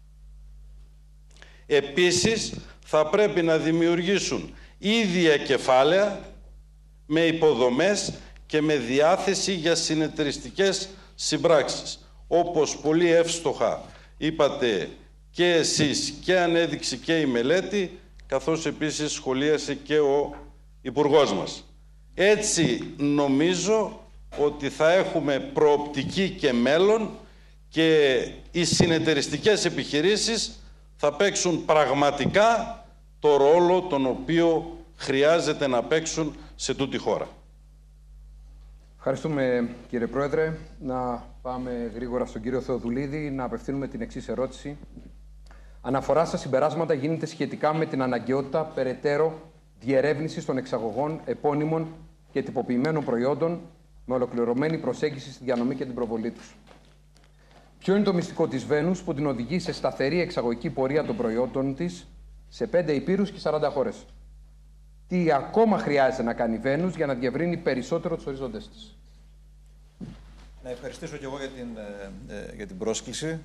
Επίσης, θα πρέπει να δημιουργήσουν ίδια κεφάλαια με υποδομές και με διάθεση για συνεταιριστικές συμπράξεις. Όπως πολύ εύστοχα είπατε και εσείς και ανέδειξε και η μελέτη, καθώς επίσης σχολίασε και ο Υπουργός μας. Έτσι νομίζω ότι θα έχουμε προοπτική και μέλλον και οι συνεταιριστικές επιχειρήσεις θα παίξουν πραγματικά το ρόλο τον οποίο χρειάζεται να παίξουν σε τούτη χώρα. Ευχαριστούμε, κύριε Πρόεδρε. Να πάμε γρήγορα στον κύριο Θεοδουλίδη να απευθύνουμε την εξής ερώτηση. Αναφορά στα συμπεράσματα γίνεται σχετικά με την αναγκαιότητα περαιτέρω διερεύνησης των εξαγωγών επώνυμων και τυποποιημένων προϊόντων με ολοκληρωμένη προσέγγιση στη διανομή και την προβολή τους. Ποιο είναι το μυστικό της Βένους που την οδηγεί σε σταθερή εξαγωγική πορεία των προϊόντων της σε 5 ηπείρους και 40 χώρες? Τι ακόμα χρειάζεται να κάνει η Βένους για να διευρύνει περισσότερο τους ορίζοντες της? Να ευχαριστήσω και εγώ για την πρόσκληση.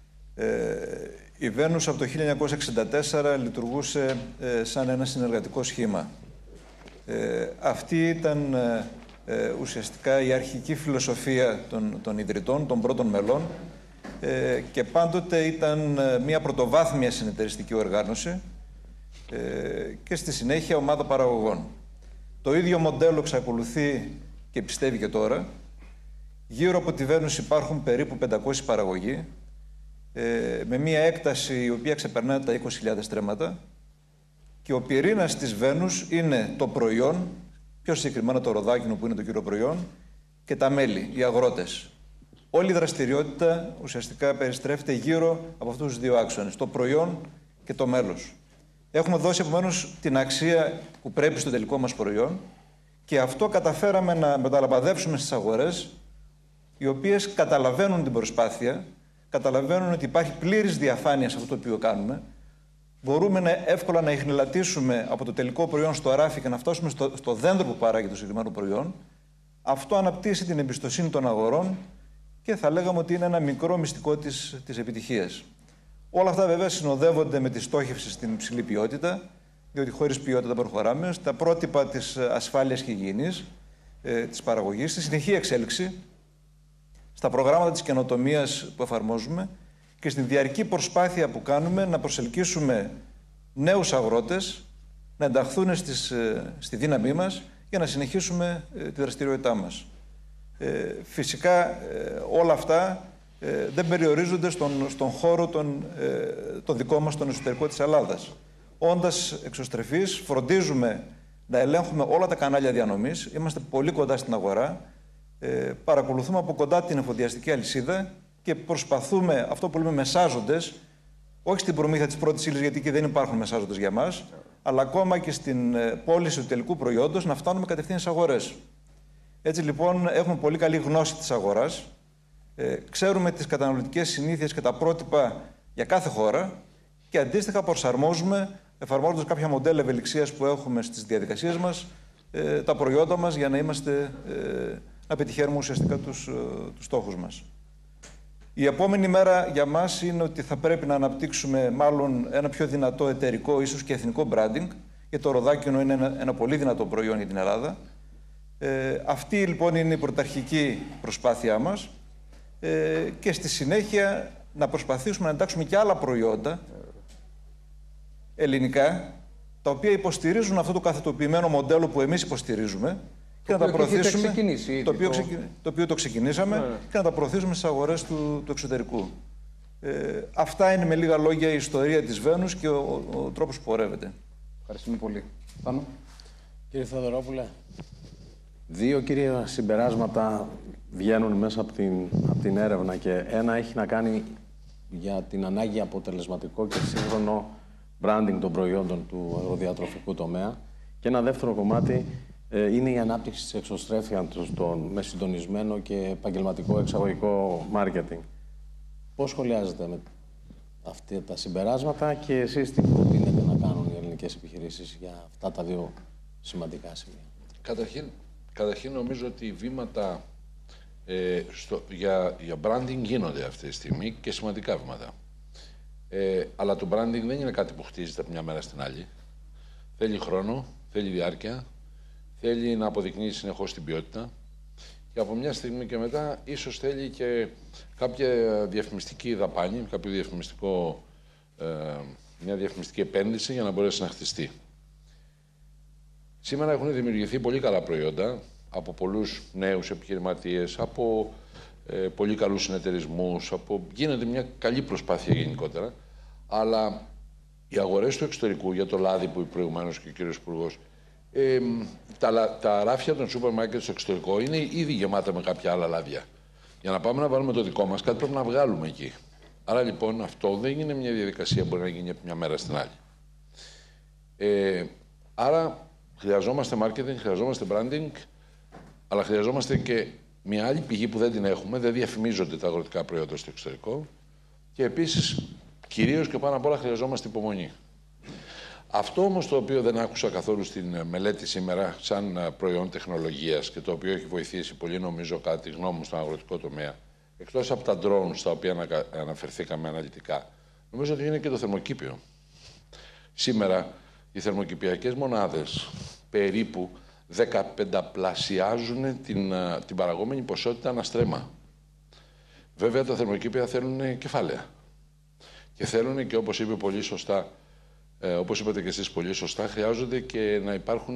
Η Βένους από το 1964 λειτουργούσε σαν ένα συνεργατικό σχήμα. Αυτή ήταν ουσιαστικά η αρχική φιλοσοφία των ιδρυτών, των πρώτων μελών, και πάντοτε ήταν μια πρωτοβάθμια συνεταιριστική οργάνωση και στη συνέχεια ομάδα παραγωγών. Το ίδιο μοντέλο εξακολουθεί και πιστεύει και τώρα. Γύρω από τη Βένους υπάρχουν περίπου 500 παραγωγοί, με μια έκταση η οποία ξεπερνάει τα 20.000 στρέμματα, και ο πυρήνας της Βένους είναι το προϊόν, πιο συγκεκριμένα το ροδάκινο που είναι το κύριο προϊόν, και τα μέλη, οι αγρότες. Όλη η δραστηριότητα ουσιαστικά περιστρέφεται γύρω από αυτούς τους δύο άξονες, το προϊόν και το μέλος. Έχουμε δώσει επομένως την αξία που πρέπει στο τελικό μας προϊόν, και αυτό καταφέραμε να μεταλαμπαδεύσουμε στις αγορές, οι οποίες καταλαβαίνουν την προσπάθεια, καταλαβαίνουν ότι υπάρχει πλήρης διαφάνεια σε αυτό το οποίο κάνουμε. Μπορούμε εύκολα να ιχνηλατήσουμε από το τελικό προϊόν στο ράφι και να φτάσουμε στο δέντρο που παράγει το συγκεκριμένο προϊόν. Αυτό αναπτύσσει την εμπιστοσύνη των αγορών και θα λέγαμε ότι είναι ένα μικρό μυστικό της επιτυχίας. Όλα αυτά βέβαια συνοδεύονται με τη στόχευση στην υψηλή ποιότητα, διότι χωρίς ποιότητα δεν προχωράμε, στα πρότυπα της ασφάλειας και υγιεινής, της παραγωγής, στη συνεχή εξέλιξη, στα προγράμματα της καινοτομίας που εφαρμόζουμε και στην διαρκή προσπάθεια που κάνουμε να προσελκύσουμε νέους αγρότες, να ενταχθούν στη δύναμή μας για να συνεχίσουμε τη δραστηριότητά μας. Φυσικά όλα αυτά δεν περιορίζονται στον χώρο το δικό μας, τον εσωτερικό της Ελλάδας. Όντας εξωστρεφείς, φροντίζουμε να ελέγχουμε όλα τα κανάλια διανομής, είμαστε πολύ κοντά στην αγορά, παρακολουθούμε από κοντά την εφοδιαστική αλυσίδα και προσπαθούμε, αυτό που λέμε μεσάζοντες, όχι στην προμήθεια της πρώτης ύλης, γιατί εκεί δεν υπάρχουν μεσάζοντες για μας, αλλά ακόμα και στην πώληση του τελικού προϊόντος, να φτάνουμε κατευθείαν στις αγορές. Έτσι λοιπόν έχουμε πολύ καλή γνώση της αγοράς, ξέρουμε τις καταναλωτικές συνήθειες και τα πρότυπα για κάθε χώρα και αντίστοιχα προσαρμόζουμε, εφαρμόζοντας κάποια μοντέλα ευελιξίας που έχουμε στις διαδικασίες μας, τα προϊόντα μας για να πετυχαίνουμε ουσιαστικά τους στόχους μας. Η επόμενη μέρα για μας είναι ότι θα πρέπει να αναπτύξουμε μάλλον ένα πιο δυνατό εταιρικό, ίσως και εθνικό branding, γιατί το ροδάκινο είναι ένα πολύ δυνατό προϊόν για την Ελλάδα. Αυτή λοιπόν είναι η πρωταρχική προσπάθειά μας και στη συνέχεια να προσπαθήσουμε να εντάξουμε και άλλα προϊόντα ελληνικά, τα οποία υποστηρίζουν αυτό το καθετοποιημένο μοντέλο που εμείς υποστηρίζουμε και να τα προωθήσουμε, το οποίο το ξεκινήσαμε, και να τα προωθήσουμε στις αγορές του εξωτερικού. Αυτά είναι με λίγα λόγια η ιστορία της Βένους και ο τρόπος που πορεύεται. Ευχαριστούμε πολύ. Πάνω. Κύριε Θεοδωρόπουλε, δύο κύρια συμπεράσματα βγαίνουν μέσα από την έρευνα και ένα έχει να κάνει για την ανάγκη αποτελεσματικό και σύγχρονο branding των προϊόντων του αγροδιατροφικού τομέα και ένα δεύτερο κομμάτι είναι η ανάπτυξη της εξωστρέφειας με συντονισμένο και επαγγελματικό εξαγωγικό μάρκετινγκ. Πώς σχολιάζετε με αυτά τα συμπεράσματα και εσείς τι προτείνετε να κάνουν οι ελληνικές επιχειρήσεις για αυτά τα δύο σημαντικά σημεία? Καταρχήν νομίζω ότι οι βήματα για branding γίνονται αυτή τη στιγμή και σημαντικά βήματα. Αλλά το branding δεν είναι κάτι που χτίζεται από μια μέρα στην άλλη. Θέλει χρόνο, θέλει διάρκεια, θέλει να αποδεικνύει συνεχώς την ποιότητα και από μια στιγμή και μετά ίσως θέλει και κάποια διαφημιστική δαπάνη, μια διαφημιστική επένδυση για να μπορέσει να χτιστεί. Σήμερα έχουν δημιουργηθεί πολύ καλά προϊόντα από πολλούς νέους επιχειρηματίες, από πολύ καλούς συνεταιρισμούς, γίνεται μια καλή προσπάθεια γενικότερα, αλλά οι αγορές του εξωτερικού, για το λάδι που προηγουμένως και ο κύριος Υπουργός Τα ράφια των σούπερ μάρκετ στο εξωτερικό είναι ήδη γεμάτα με κάποια άλλα λάδια. Για να πάμε να βάλουμε το δικό μας, κάτι πρέπει να βγάλουμε εκεί. Άρα λοιπόν αυτό δεν είναι μια διαδικασία που μπορεί να γίνει από μια μέρα στην άλλη. Άρα χρειαζόμαστε marketing, χρειαζόμαστε branding, αλλά χρειαζόμαστε και μια άλλη πηγή που δεν την έχουμε, δεν διαφημίζονται τα αγροτικά προϊόντα στο εξωτερικό. Και επίσης, κυρίως και πάνω απ' όλα, χρειαζόμαστε υπομονή. Αυτό όμως το οποίο δεν άκουσα καθόλου στην μελέτη σήμερα, σαν προϊόν τεχνολογίας και το οποίο έχει βοηθήσει πολύ, νομίζω, κατά τη γνώμη μου, στον αγροτικό τομέα, εκτός από τα drones στα οποία αναφερθήκαμε αναλυτικά, νομίζω ότι είναι και το θερμοκήπιο. Σήμερα οι θερμοκηπιακές μονάδες περίπου 15πλασιάζουν την παραγόμενη ποσότητα αναστρέμα. Βέβαια τα θερμοκήπια θέλουν κεφάλαια. Και θέλουν και όπως είπε πολύ σωστά, όπως είπατε και εσείς πολύ σωστά, χρειάζονται και να υπάρχουν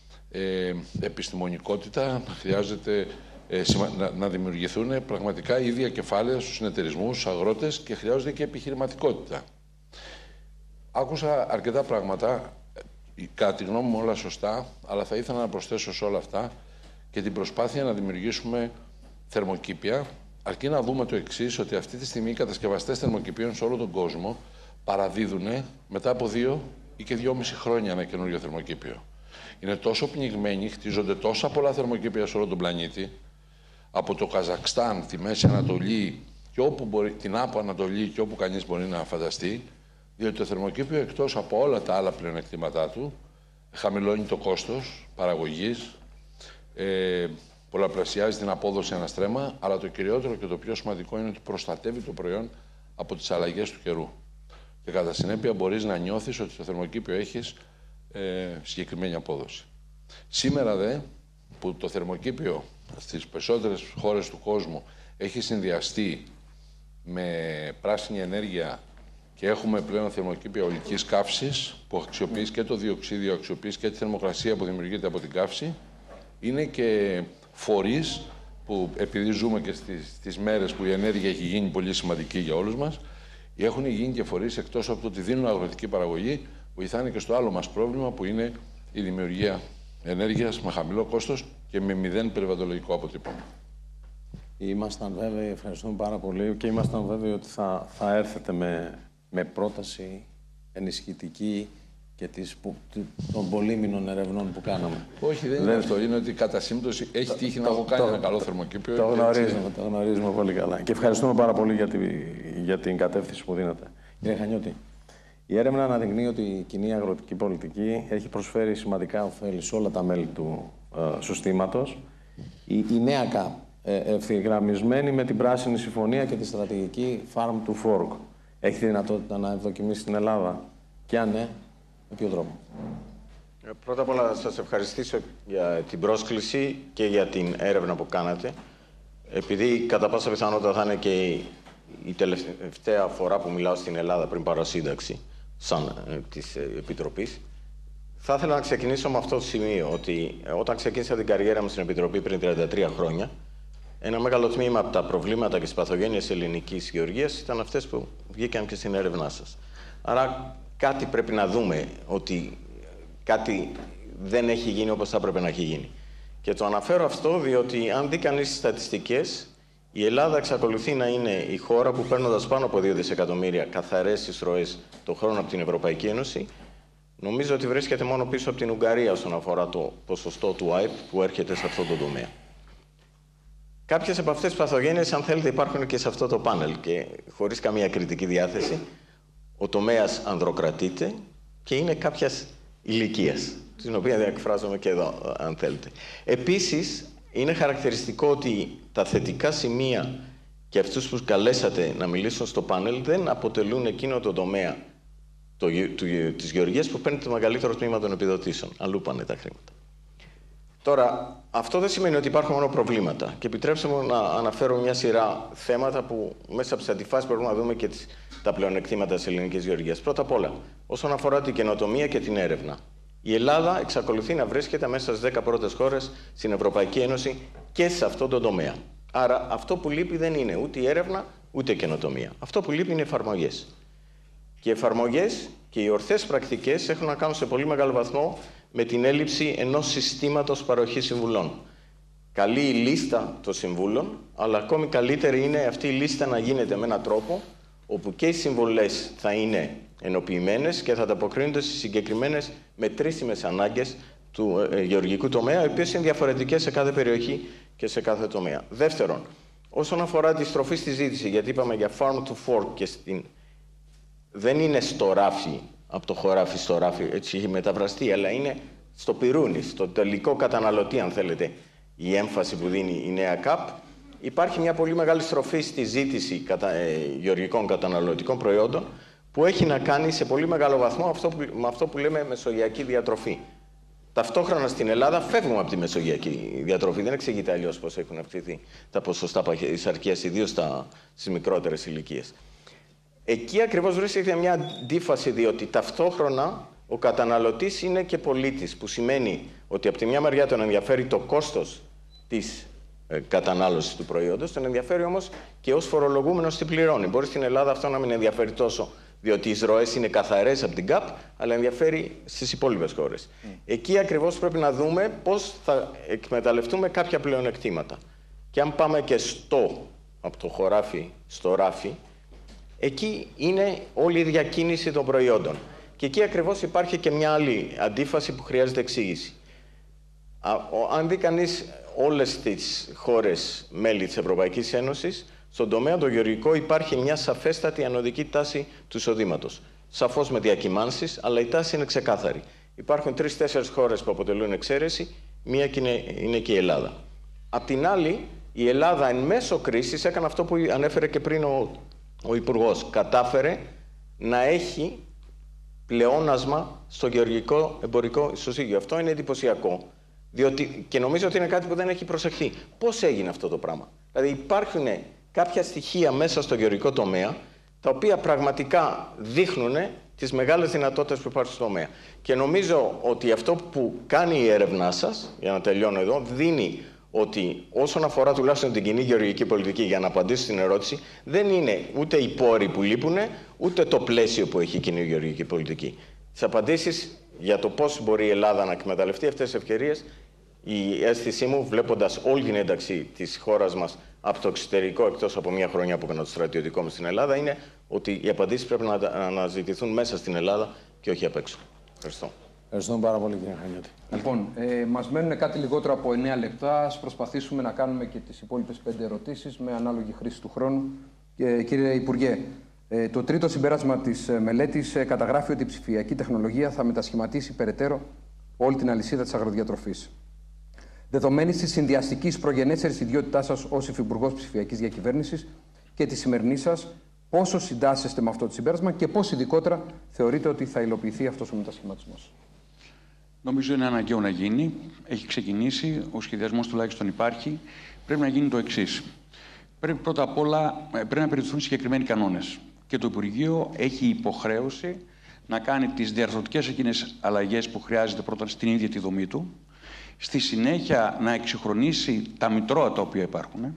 επιστημονικότητα, χρειάζεται να δημιουργηθούν πραγματικά ίδια κεφάλαια στους συνεταιρισμούς, στους αγρότες και χρειάζονται και επιχειρηματικότητα. Άκουσα αρκετά πράγματα, κατά τη γνώμη μου όλα σωστά, αλλά θα ήθελα να προσθέσω σε όλα αυτά και την προσπάθεια να δημιουργήσουμε θερμοκήπια, αρκεί να δούμε το εξής, ότι αυτή τη στιγμή οι κατασκευαστές θερμοκηπίων σε όλο τον κόσμο παραδίδουν μετά από 2 ή και 2,5 χρόνια ένα καινούριο θερμοκήπιο. Είναι τόσο πνιγμένοι, χτίζονται τόσα πολλά θερμοκήπια σε όλο τον πλανήτη, από το Καζακστάν, τη Μέση Ανατολή, και όπου μπορεί, την Άπο Ανατολή και όπου κανείς μπορεί να φανταστεί, διότι το θερμοκήπιο, εκτός από όλα τα άλλα πλεονεκτήματά του, χαμηλώνει το κόστος παραγωγής, πολλαπλασιάζει την απόδοση αναστρέμα, αλλά το κυριότερο και το πιο σημαντικό είναι ότι προστατεύει το προϊόν από τις αλλαγές του καιρού. Και κατά συνέπεια μπορείς να νιώθεις ότι στο θερμοκήπιο έχεις συγκεκριμένη απόδοση. Σήμερα δε, που το θερμοκήπιο στις περισσότερες χώρες του κόσμου έχει συνδυαστεί με πράσινη ενέργεια και έχουμε πλέον θερμοκήπια ολικής καύσης που αξιοποιείς και το διοξίδιο, αξιοποιείς και τη θερμοκρασία που δημιουργείται από την καύση, είναι και φορείς που, επειδή ζούμε και στις μέρες που η ενέργεια έχει γίνει πολύ σημαντική για όλους μας, έχουν γίνει και φορείς, εκτός από το ότι δίνουν αγροτική παραγωγή, βοηθάνε και στο άλλο μας πρόβλημα που είναι η δημιουργία ενέργειας με χαμηλό κόστος και με 0 περιβαλλοντολογικό αποτύπωμα. Ήμασταν βέβαιοι, ευχαριστούμε πάρα πολύ, και ήμασταν βέβαιοι ότι θα έρθετε με πρόταση ενισχυτική και των πολύμηνων ερευνών που κάναμε. Όχι, δεν είναι αυτό. Είναι ότι κατά σύμπτωση έχει τύχει να έχω κάνει ένα καλό θερμοκήπιο. Το γνωρίζουμε πολύ καλά. Και ευχαριστούμε πάρα πολύ για την κατεύθυνση που δίνετε. Κύριε Χανιώτη, η έρευνα αναδεικνύει ότι η κοινή αγροτική πολιτική έχει προσφέρει σημαντικά ωφέλη σε όλα τα μέλη του συστήματος. Η νέα ΚΑΠ, ευθυγραμμισμένη με την Πράσινη Συμφωνία και τη στρατηγική Farm to Fork, έχει τη δυνατότητα να ευδοκιμήσει στην Ελλάδα? Και αν ναι, με ποιο τρόπο? Πρώτα απ' όλα, να σας ευχαριστήσω για την πρόσκληση και για την έρευνα που κάνατε. Επειδή κατά πάσα πιθανότητα θα είναι και η τελευταία φορά που μιλάω στην Ελλάδα πριν πάρω σύνταξη σαν της Επιτροπής, θα ήθελα να ξεκινήσω με αυτό το σημείο, ότι όταν ξεκίνησα την καριέρα μου στην Επιτροπή πριν 33 χρόνια, ένα μεγάλο τμήμα από τα προβλήματα και τις παθογένειες ελληνικής γεωργίας ήταν αυτές που βγήκαν και στην έρευνά σας. Άρα κάτι πρέπει να δούμε, ότι κάτι δεν έχει γίνει όπως θα έπρεπε να έχει γίνει. Και το αναφέρω αυτό διότι αν δει κανείς τις στατιστικές, η Ελλάδα εξακολουθεί να είναι η χώρα που, παίρνοντας πάνω από 2 δισεκατομμύρια καθαρές εισρωές το χρόνο από την Ευρωπαϊκή Ένωση, νομίζω ότι βρίσκεται μόνο πίσω από την Ουγγαρία όσον αφορά το ποσοστό του ΑΕΠ που έρχεται σε αυτό το τομέα. Κάποιες από αυτές τις παθογένειες, αν θέλετε, υπάρχουν και σε αυτό το πάνελ και χωρίς καμία κριτική διάθεση. Ο τομέας ανδροκρατείται και είναι κάποιας ηλικίας, την οποία εκφράζομαι και εδώ, αν θέλετε. Επίσης, είναι χαρακτηριστικό ότι τα θετικά σημεία και αυτούς που καλέσατε να μιλήσουν στο πάνελ δεν αποτελούν εκείνο το τομέα της γεωργίας που παίρνει το μεγαλύτερο τμήμα των επιδοτήσεων. Αλλού πάνε τα χρήματα. Τώρα, αυτό δεν σημαίνει ότι υπάρχουν μόνο προβλήματα. Και επιτρέψτε μου να αναφέρω μια σειρά θέματα που μέσα από τις αντιφάσεις μπορούμε να δούμε και τα πλεονεκτήματα της ελληνικής γεωργίας. Πρώτα απ' όλα, όσον αφορά την καινοτομία και την έρευνα. Η Ελλάδα εξακολουθεί να βρίσκεται μέσα στις 10 πρώτες χώρες στην Ευρωπαϊκή Ένωση και σε αυτό το τομέα. Άρα, αυτό που λείπει δεν είναι ούτε η έρευνα ούτε η καινοτομία. Αυτό που λείπει είναι οι εφαρμογές. Και οι εφαρμογές Και οι ορθές πρακτικές έχουν να κάνουν σε πολύ μεγάλο βαθμό με την έλλειψη ενός συστήματος παροχής συμβουλών. Καλή η λίστα των συμβούλων, αλλά ακόμη καλύτερη είναι αυτή η λίστα να γίνεται με έναν τρόπο όπου και οι συμβουλές θα είναι ενοποιημένες και θα ανταποκρίνονται στις συγκεκριμένες μετρήσιμες ανάγκες του γεωργικού τομέα, οι οποίες είναι διαφορετικές σε κάθε περιοχή και σε κάθε τομέα. Δεύτερον, όσον αφορά τη στροφή στη ζήτηση, γιατί είπαμε για farm to fork και δεν είναι στο ράφι, από το χωράφι στο ράφι, έτσι έχει μεταφραστεί, αλλά είναι στο πυρούνι, στο τελικό καταναλωτή, αν θέλετε, η έμφαση που δίνει η νέα ΚΑΠ. Υπάρχει μια πολύ μεγάλη στροφή στη ζήτηση γεωργικών καταναλωτικών προϊόντων, που έχει να κάνει σε πολύ μεγάλο βαθμό με αυτό που λέμε μεσογειακή διατροφή. Ταυτόχρονα στην Ελλάδα φεύγουμε από τη μεσογειακή διατροφή. Δεν εξηγείται αλλιώς πώς έχουν αυξηθεί τα ποσοστά παχυσαρκίας, ιδίως στις μικρότερες ηλικίες. Εκεί ακριβώς βρίσκεται μια αντίφαση, διότι ταυτόχρονα ο καταναλωτής είναι και πολίτης, που σημαίνει ότι από τη μια μεριά τον ενδιαφέρει το κόστος της κατανάλωσης του προϊόντος, τον ενδιαφέρει όμως και ως φορολογούμενος τι πληρώνει. Μπορεί στην Ελλάδα αυτό να μην ενδιαφέρει τόσο, διότι οι εισρωές είναι καθαρές από την ΚΑΠ, αλλά ενδιαφέρει στις υπόλοιπες χώρες. Εκεί ακριβώς πρέπει να δούμε πώς θα εκμεταλλευτούμε κάποια πλεονεκτήματα. Και αν πάμε και από το χωράφι στο ράφι, εκεί είναι όλη η διακίνηση των προϊόντων. Και εκεί ακριβώς υπάρχει και μια άλλη αντίφαση που χρειάζεται εξήγηση. Αν δει κανείς όλες τις χώρες μέλη της Ευρωπαϊκής Ένωσης, στον τομέα το γεωργικό υπάρχει μια σαφέστατη ανωδική τάση του εισοδήματος. Σαφώς με διακυμάνσεις, αλλά η τάση είναι ξεκάθαρη. Υπάρχουν 3-4 χώρες που αποτελούν εξαίρεση, μία είναι και η Ελλάδα. Απ' την άλλη, η Ελλάδα εν μέσω κρίσης έκανε αυτό που ανέφερε και πριν ο Υπουργός. Κατάφερε να έχει πλεόνασμα στο γεωργικό εμπορικό ισοζύγιο. Αυτό είναι εντυπωσιακό, και νομίζω ότι είναι κάτι που δεν έχει προσεχθεί. Πώς έγινε αυτό το πράγμα? Δηλαδή υπάρχουν κάποια στοιχεία μέσα στο γεωργικό τομέα, τα οποία πραγματικά δείχνουν τις μεγάλες δυνατότητες που υπάρχουν στο τομέα. Και νομίζω ότι αυτό που κάνει η έρευνά σας, για να τελειώνω εδώ, δίνει ότι όσον αφορά τουλάχιστον την κοινή γεωργική πολιτική, για να απαντήσω στην ερώτηση, δεν είναι ούτε οι πόροι που λείπουν, ούτε το πλαίσιο που έχει η κοινή γεωργική πολιτική. Τις απαντήσεις για το πώς μπορεί η Ελλάδα να εκμεταλλευτεί αυτές τις ευκαιρίες, η αίσθησή μου, βλέποντας όλη την ένταξη της χώρας μας από το εξωτερικό, εκτός από μια χρονιά που έκανα το στρατιωτικό μου στην Ελλάδα, είναι ότι οι απαντήσεις πρέπει να αναζητηθούν μέσα στην Ελλάδα και όχι απ' έξω. Ευχαριστώ. Ευχαριστούμε πάρα πολύ, κύριε Χανιώτη. Λοιπόν, μας μένουν κάτι λιγότερο από 9 λεπτά. Ας προσπαθήσουμε να κάνουμε και τις υπόλοιπες 5 ερωτήσεις με ανάλογη χρήση του χρόνου. Κύριε Υπουργέ, το τρίτο συμπέρασμα της μελέτης καταγράφει ότι η ψηφιακή τεχνολογία θα μετασχηματίσει περαιτέρω όλη την αλυσίδα της αγροδιατροφής. Δεδομένης της συνδυαστικής προγενέστερης ιδιότητάς σας ως Υφυπουργός Ψηφιακής Διακυβέρνησης και τη σημερινή σας, πόσο συντάσσεστε με αυτό το συμπέρασμα και πώς ειδικότερα θεωρείτε ότι θα υλοποιηθεί αυτός ο μετασχηματισμός? Νομίζω είναι αναγκαίο να γίνει. Έχει ξεκινήσει, ο σχεδιασμός τουλάχιστον υπάρχει. Πρέπει να γίνει το εξής. Πρώτα απ' όλα πρέπει να περιοριστούν συγκεκριμένοι κανόνες. Και το Υπουργείο έχει υποχρέωση να κάνει τις διαρθρωτικές εκείνες αλλαγές που χρειάζεται πρώτα στην ίδια τη δομή του. Στη συνέχεια να εξυγχρονίσει τα μητρώα τα οποία υπάρχουν.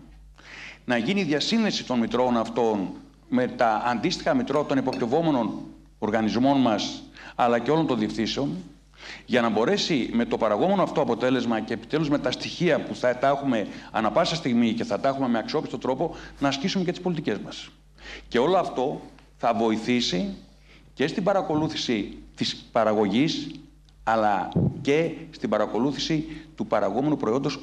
Να γίνει η διασύνδεση των μητρώων αυτών με τα αντίστοιχα μητρώα των υποπτευόμενων οργανισμών μας, αλλά και όλων των διευθύνσεων, για να μπορέσει με το παραγόμενο αυτό αποτέλεσμα και επιτέλους με τα στοιχεία που θα τα έχουμε ανα πάσα στιγμή και θα τα έχουμε με αξιόπιστο τρόπο, να ασκήσουμε και τις πολιτικές μας. Και όλο αυτό θα βοηθήσει και στην παρακολούθηση της παραγωγής, αλλά και στην παρακολούθηση του παραγόμενου προϊόντος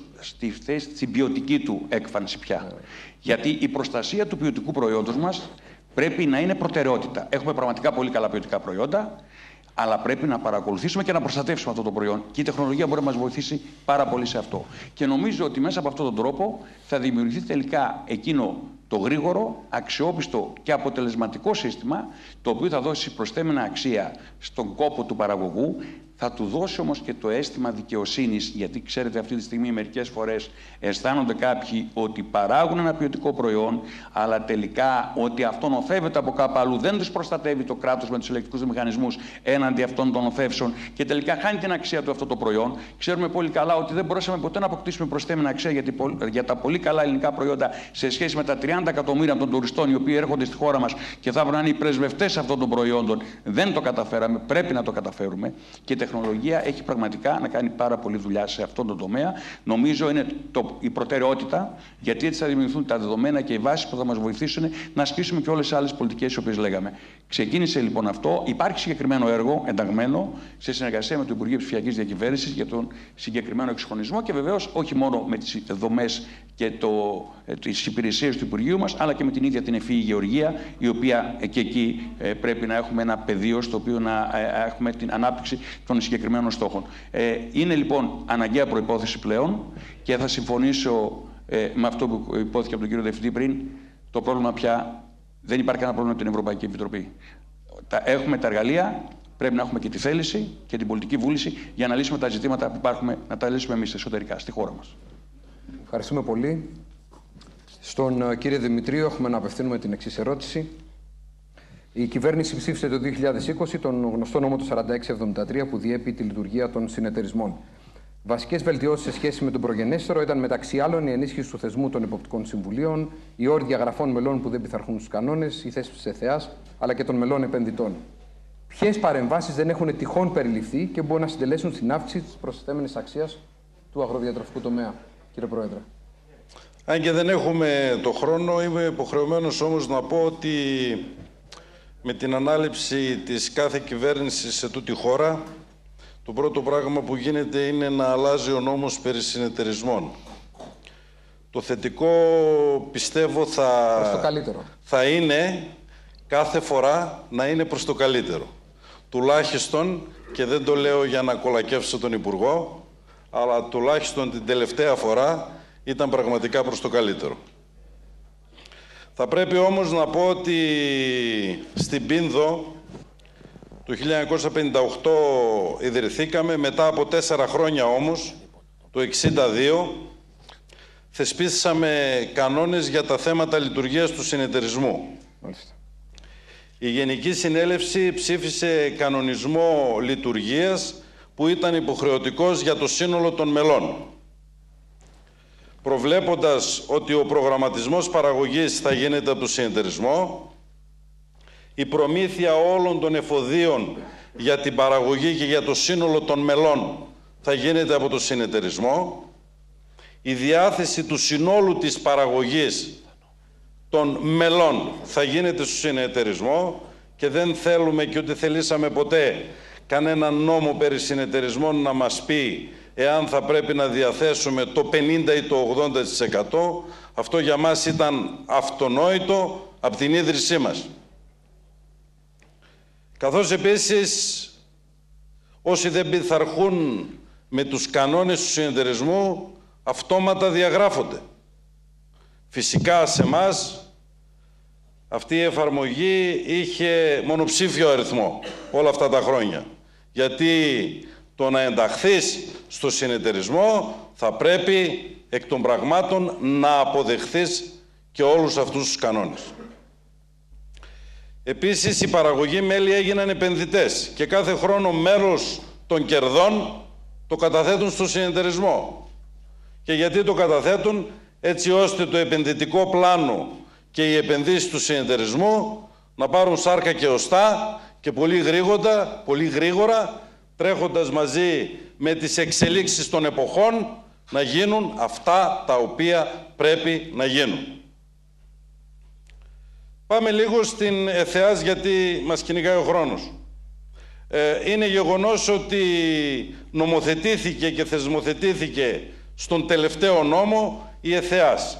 στην ποιοτική του έκφανση πια. Γιατί η προστασία του ποιοτικού προϊόντος μας πρέπει να είναι προτεραιότητα. Έχουμε πραγματικά πολύ καλά ποιοτικά προϊόντα, αλλά πρέπει να παρακολουθήσουμε και να προστατεύσουμε αυτό το προϊόν. Και η τεχνολογία μπορεί να μας βοηθήσει πάρα πολύ σε αυτό. Και νομίζω ότι μέσα από αυτόν τον τρόπο θα δημιουργηθεί τελικά εκείνο το γρήγορο, αξιόπιστο και αποτελεσματικό σύστημα, το οποίο θα δώσει προσθέμενα αξία στον κόπο του παραγωγού, θα του δώσει όμως και το αίσθημα δικαιοσύνης, γιατί ξέρετε αυτή τη στιγμή μερικές φορές αισθάνονται κάποιοι ότι παράγουν ένα ποιοτικό προϊόν, αλλά τελικά ότι αυτό νοθεύεται από κάπου αλλού, δεν τους προστατεύει το κράτος με τους ελεκτικούς μηχανισμούς έναντι αυτών των νοθεύσεων και τελικά χάνει την αξία του αυτό το προϊόν. Ξέρουμε πολύ καλά ότι δεν μπορέσαμε ποτέ να αποκτήσουμε προσθέμενη αξία για τα πολύ καλά ελληνικά προϊόντα σε σχέση με τα 30 εκατομμύρια των τουριστών οι οποίοι έρχονται στη χώρα μας και θα βρουν οι πρεσβευτές αυτών των προϊόντων. Δεν το καταφέραμε, πρέπει να το καταφέρουμε. Και η τεχνολογία έχει πραγματικά να κάνει πάρα πολλή δουλειά σε αυτόν τον τομέα. Νομίζω είναι η προτεραιότητα, γιατί έτσι θα δημιουργηθούν τα δεδομένα και οι βάσεις που θα μας βοηθήσουν να ασκήσουμε και όλες τις άλλες πολιτικές τις οποίες λέγαμε. Ξεκίνησε λοιπόν αυτό. Υπάρχει συγκεκριμένο έργο ενταγμένο σε συνεργασία με το Υπουργείο Ψηφιακής Διακυβέρνησης για τον συγκεκριμένο εξυγχρονισμό και βεβαίως όχι μόνο με τις δομές και τις υπηρεσίες του Υπουργείου μας, αλλά και με την ίδια την ευφυή γεωργία, η οποία και εκεί πρέπει να έχουμε ένα πεδίο στο οποίο να έχουμε την ανάπτυξη των συγκεκριμένων στόχων. Είναι λοιπόν αναγκαία προϋπόθεση πλέον και θα συμφωνήσω με αυτό που υπόθηκε από τον κύριο Διευθυντή πριν. Το πρόβλημα πια δεν υπάρχει κανένα πρόβλημα με την Ευρωπαϊκή Επιτροπή. Έχουμε τα εργαλεία, πρέπει να έχουμε και τη θέληση και την πολιτική βούληση για να λύσουμε τα ζητήματα που υπάρχουν, να τα λύσουμε εμείς εσωτερικά στη χώρα μας. Ευχαριστούμε πολύ. Στον κύριο Δημητρίου έχουμε να απευθύνουμε την εξής ερώτηση. Η κυβέρνηση ψήφισε το 2020 τον γνωστό νόμο του 4673 που διέπει τη λειτουργία των συνεταιρισμών. Βασικές βελτιώσεις σε σχέση με τον προγενέστερο ήταν μεταξύ άλλων η ενίσχυση του θεσμού των εποπτικών συμβουλίων, οι όροι διαγραφών μελών που δεν πειθαρχούν στους κανόνες, η θέσπιση της ΕΘΕΑΣ αλλά και των μελών επενδυτών. Ποιες παρεμβάσεις δεν έχουν τυχόν περιληφθεί και μπορούν να συντελέσουν στην αύξηση της προσθέμενης αξίας του αγροδιατροφικού τομέα, κύριε Πρόεδρε? Αν και δεν έχουμε το χρόνο, είμαι υποχρεωμένος όμως να πω ότι με την ανάληψη της κάθε κυβέρνησης σε τούτη χώρα, το πρώτο πράγμα που γίνεται είναι να αλλάζει ο νόμος περί συνεταιρισμών. Το θετικό πιστεύω θα είναι κάθε φορά να είναι προς το καλύτερο. Τουλάχιστον, και δεν το λέω για να κολακεύσω τον Υπουργό, αλλά τουλάχιστον την τελευταία φορά ήταν πραγματικά προς το καλύτερο. Θα πρέπει όμως να πω ότι στην Πίνδο το 1958 ιδρυθήκαμε, μετά από 4 χρόνια όμως, το 1962, θεσπίσαμε κανόνες για τα θέματα λειτουργίας του συνεταιρισμού. Μάλιστα. Η Γενική Συνέλευση ψήφισε κανονισμό λειτουργίας που ήταν υποχρεωτικός για το σύνολο των μελών, προβλέποντας ότι ο προγραμματισμός παραγωγής θα γίνεται από το συνεταιρισμό, η προμήθεια όλων των εφοδίων για την παραγωγή και για το σύνολο των μελών θα γίνεται από το συνεταιρισμό, η διάθεση του συνόλου της παραγωγής των μελών θα γίνεται στο συνεταιρισμό και δεν θέλουμε και ούτε θελήσαμε ποτέ κανένα νόμο περί συνεταιρισμών να μας πει εάν θα πρέπει να διαθέσουμε το 50 ή το 80%. Αυτό για μας ήταν αυτονόητο από την ίδρυσή μας. Καθώς επίσης όσοι δεν πειθαρχούν με τους κανόνες του συνεταιρισμού αυτόματα διαγράφονται. Φυσικά σε εμάς αυτή η εφαρμογή είχε μονοψήφιο αριθμό όλα αυτά τα χρόνια. Γιατί το να ενταχθείς στο συνεταιρισμό θα πρέπει εκ των πραγμάτων να αποδεχθείς και όλους αυτούς τους κανόνες. Επίσης, οι παραγωγοί μέλη έγιναν επενδυτές και κάθε χρόνο μέρος των κερδών το καταθέτουν στο συνεταιρισμό. Και γιατί το καταθέτουν? Έτσι ώστε το επενδυτικό πλάνο και οι επενδύσεις του συνεταιρισμού να πάρουν σάρκα και οστά και πολύ γρήγορα, τρέχοντας μαζί με τις εξελίξεις των εποχών, να γίνουν αυτά τα οποία πρέπει να γίνουν. Πάμε λίγο στην ΕΘΕΑΣ, γιατί μας κυνηγάει ο χρόνος. Είναι γεγονός ότι νομοθετήθηκε και θεσμοθετήθηκε στον τελευταίο νόμο η ΕΘΕΑΣ.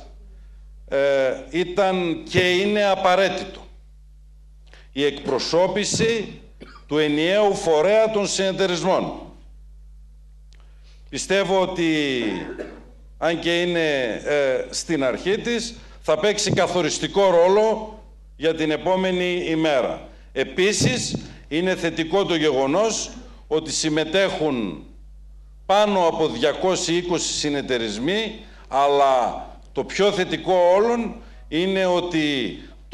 Ήταν και είναι απαραίτητο η εκπροσώπηση του ενιαίου φορέα των συνεταιρισμών. Πιστεύω ότι, αν και είναι στην αρχή της, θα παίξει καθοριστικό ρόλο για την επόμενη ημέρα. Επίσης, είναι θετικό το γεγονός ότι συμμετέχουν πάνω από 220 συνεταιρισμοί, αλλά το πιο θετικό όλων είναι ότι το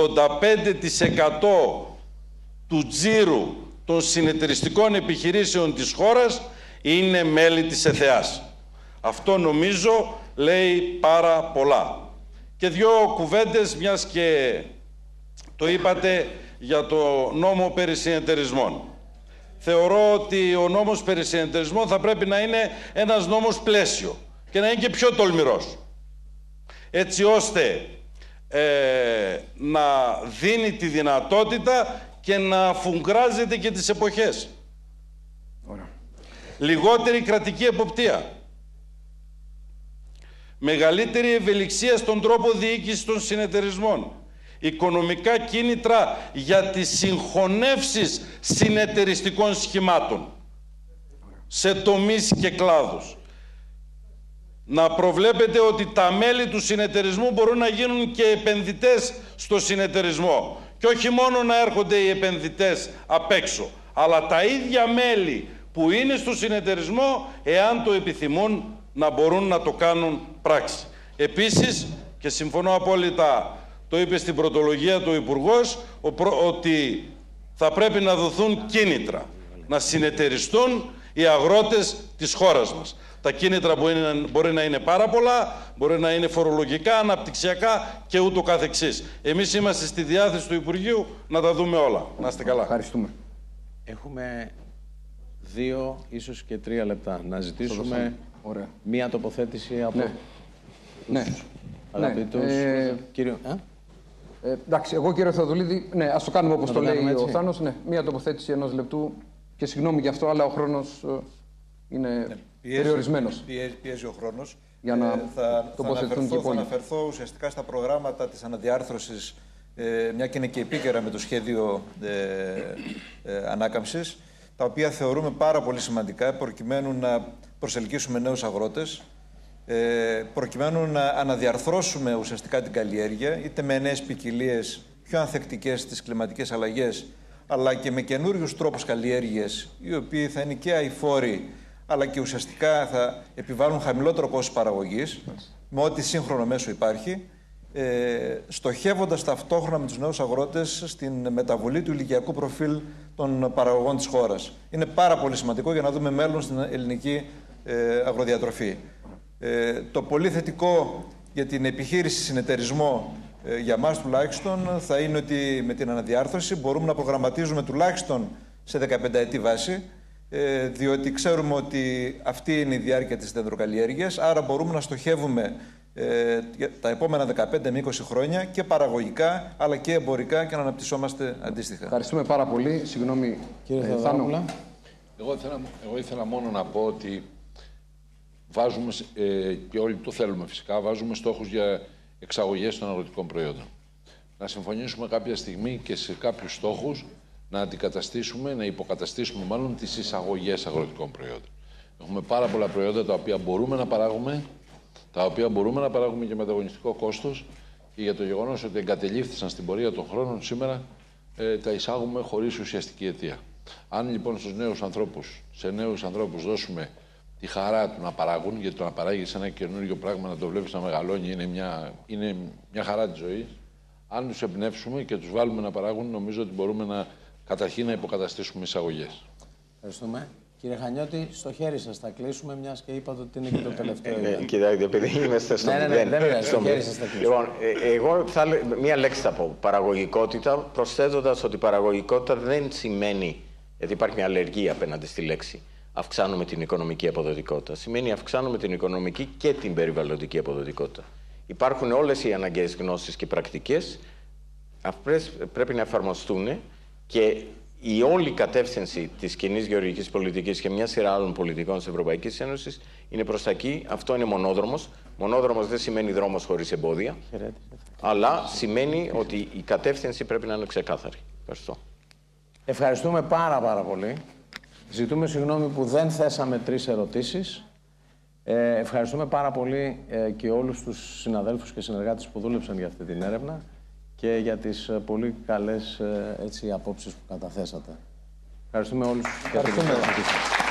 85% του τζίρου των συνεταιριστικών επιχειρήσεων της χώρας είναι μέλη της ΕΘΕΑΣ. Αυτό νομίζω λέει πάρα πολλά. Και δύο κουβέντες, μιας και το είπατε, για το νόμο περί συνεταιρισμών. Θεωρώ ότι ο νόμος περί συνεταιρισμών θα πρέπει να είναι ένας νόμος πλαίσιο και να είναι και πιο τολμηρός, έτσι ώστε να δίνει τη δυνατότητα και να αφουγκράζεται και τις εποχές. Ωραία. Λιγότερη κρατική εποπτεία. Μεγαλύτερη ευελιξία στον τρόπο διοίκησης των συνεταιρισμών. Οικονομικά κίνητρα για τις συγχωνεύσεις συνεταιριστικών σχημάτων σε τομείς και κλάδους. Να προβλέπετε ότι τα μέλη του συνεταιρισμού μπορούν να γίνουν και επενδυτές στο συνεταιρισμό. Και όχι μόνο να έρχονται οι επενδυτές απ' έξω, αλλά τα ίδια μέλη που είναι στο συνεταιρισμό, εάν το επιθυμούν, να μπορούν να το κάνουν πράξη. Επίσης, και συμφωνώ απόλυτα, το είπε στην πρωτολογία του Υπουργός, ότι θα πρέπει να δοθούν κίνητρα, να συνεταιριστούν οι αγρότες της χώρας μας. Τα κίνητρα μπορεί να είναι πάρα πολλά, μπορεί να είναι φορολογικά, αναπτυξιακά και ούτω καθεξής. Εμείς είμαστε στη διάθεση του Υπουργείου να τα δούμε όλα. Να είστε καλά. Ευχαριστούμε. Έχουμε 2, ίσως και 3 λεπτά. Να ζητήσουμε μία τοποθέτηση από τους αγαπητούς κύριο. Εντάξει, εγώ κύριε Θεοδουλίδη, ναι, ας το κάνουμε όπως το λέει ο Θάνος. Ναι, μία τοποθέτηση 1 λεπτού και συγγνώμη γι' αυτό, αλλά ο χρόνος είναι περιορισμένος. Πιέζει ο χρόνος. Για να τοποθετηθούν και οι θα αναφερθώ ουσιαστικά στα προγράμματα της αναδιάρθρωσης, μια και είναι και επίκαιρα με το σχέδιο ανάκαμψης, τα οποία θεωρούμε πάρα πολύ σημαντικά προκειμένου να προσελκύσουμε νέους αγρότες, προκειμένου να αναδιαρθρώσουμε ουσιαστικά την καλλιέργεια, είτε με νέες ποικιλίες πιο ανθεκτικές στις κλιματικές αλλαγές, αλλά και με καινούριους τρόπους καλλιέργειας, οι οποίοι θα είναι και αειφόροι, αλλά και ουσιαστικά θα επιβάλλουν χαμηλότερο κόστος παραγωγής, με ό,τι σύγχρονο μέσο υπάρχει, στοχεύοντας ταυτόχρονα με τους νέους αγρότες στην μεταβολή του ηλικιακού προφίλ των παραγωγών της χώρας. Είναι πάρα πολύ σημαντικό για να δούμε μέλλον στην ελληνική αγροδιατροφή. Το πολύ θετικό για την επιχείρηση συνεταιρισμό, για μας τουλάχιστον, θα είναι ότι με την αναδιάρθρωση μπορούμε να προγραμματίζουμε τουλάχιστον σε 15ετή βάση, διότι ξέρουμε ότι αυτή είναι η διάρκεια της δεντροκαλλιέργειας, άρα μπορούμε να στοχεύουμε τα επόμενα 15 με 20 χρόνια και παραγωγικά αλλά και εμπορικά και να αναπτυσσόμαστε αντίστοιχα. Ευχαριστούμε πάρα πολύ. Συγγνώμη, κύριε Θάνο. Εγώ ήθελα μόνο να πω ότι βάζουμε, και όλοι το θέλουμε φυσικά, βάζουμε στόχους για εξαγωγές των αγροτικών προϊόντων. Να συμφωνήσουμε κάποια στιγμή και σε κάποιους στόχους να αντικαταστήσουμε, να υποκαταστήσουμε μάλλον τις εισαγωγές αγροτικών προϊόντων. Έχουμε πάρα πολλά προϊόντα τα οποία μπορούμε να παράγουμε, και με ανταγωνιστικό κόστος, και για το γεγονός ότι εγκατελείφθησαν στην πορεία των χρόνων σήμερα, τα εισάγουμε χωρίς ουσιαστική αιτία. Αν λοιπόν σε νέους ανθρώπους δώσουμε τη χαρά του να παράγουν, γιατί το να παράγεις ένα καινούργιο πράγμα, να το βλέπεις να μεγαλώνει, είναι μια χαρά της ζωής. Αν τους εμπνεύσουμε και τους βάλουμε να παράγουν, νομίζω ότι μπορούμε καταρχήν να υποκαταστήσουμε εισαγωγές. Ευχαριστούμε. Κύριε Χανιώτη, στο χέρι σας θα κλείσουμε, μιας και είπατε ότι είναι και το τελευταίο. Κοιτάξτε, επειδή είμαστε στο μηδέν. Δεν πειράζει, στο χέρι σας θα κλείσουμε. Λοιπόν, εγώ μία λέξη θα πω. Παραγωγικότητα, προσθέτοντας ότι παραγωγικότητα δεν σημαίνει, γιατί υπάρχει μια αλλεργία απέναντι στη λέξη, αυξάνουμε την οικονομική αποδοτικότητα. Σημαίνει αυξάνουμε την οικονομική και την περιβαλλοντική αποδοτικότητα. Υπάρχουν όλες οι αναγκαίες γνώσεις και πρακτικές, αυτές πρέπει να εφαρμοστούν και η όλη κατεύθυνση της κοινής γεωργικής πολιτικής και μια σειρά άλλων πολιτικών της Ευρωπαϊκής Ένωσης είναι προς τα εκεί. Αυτό είναι μονόδρομος. Μονόδρομος δεν σημαίνει δρόμος χωρίς εμπόδια, αλλά σημαίνει ότι η κατεύθυνση πρέπει να είναι ξεκάθαρη. Ευχαριστώ. Ευχαριστούμε πάρα πολύ. Ζητούμε συγγνώμη που δεν θέσαμε 3 ερωτήσεις. Ευχαριστούμε πάρα πολύ και όλους τους συναδέλφους και συνεργάτες που δούλεψαν για αυτή την έρευνα και για τις πολύ καλές απόψεις που καταθέσατε. Ευχαριστούμε όλους για την προσοχή σας.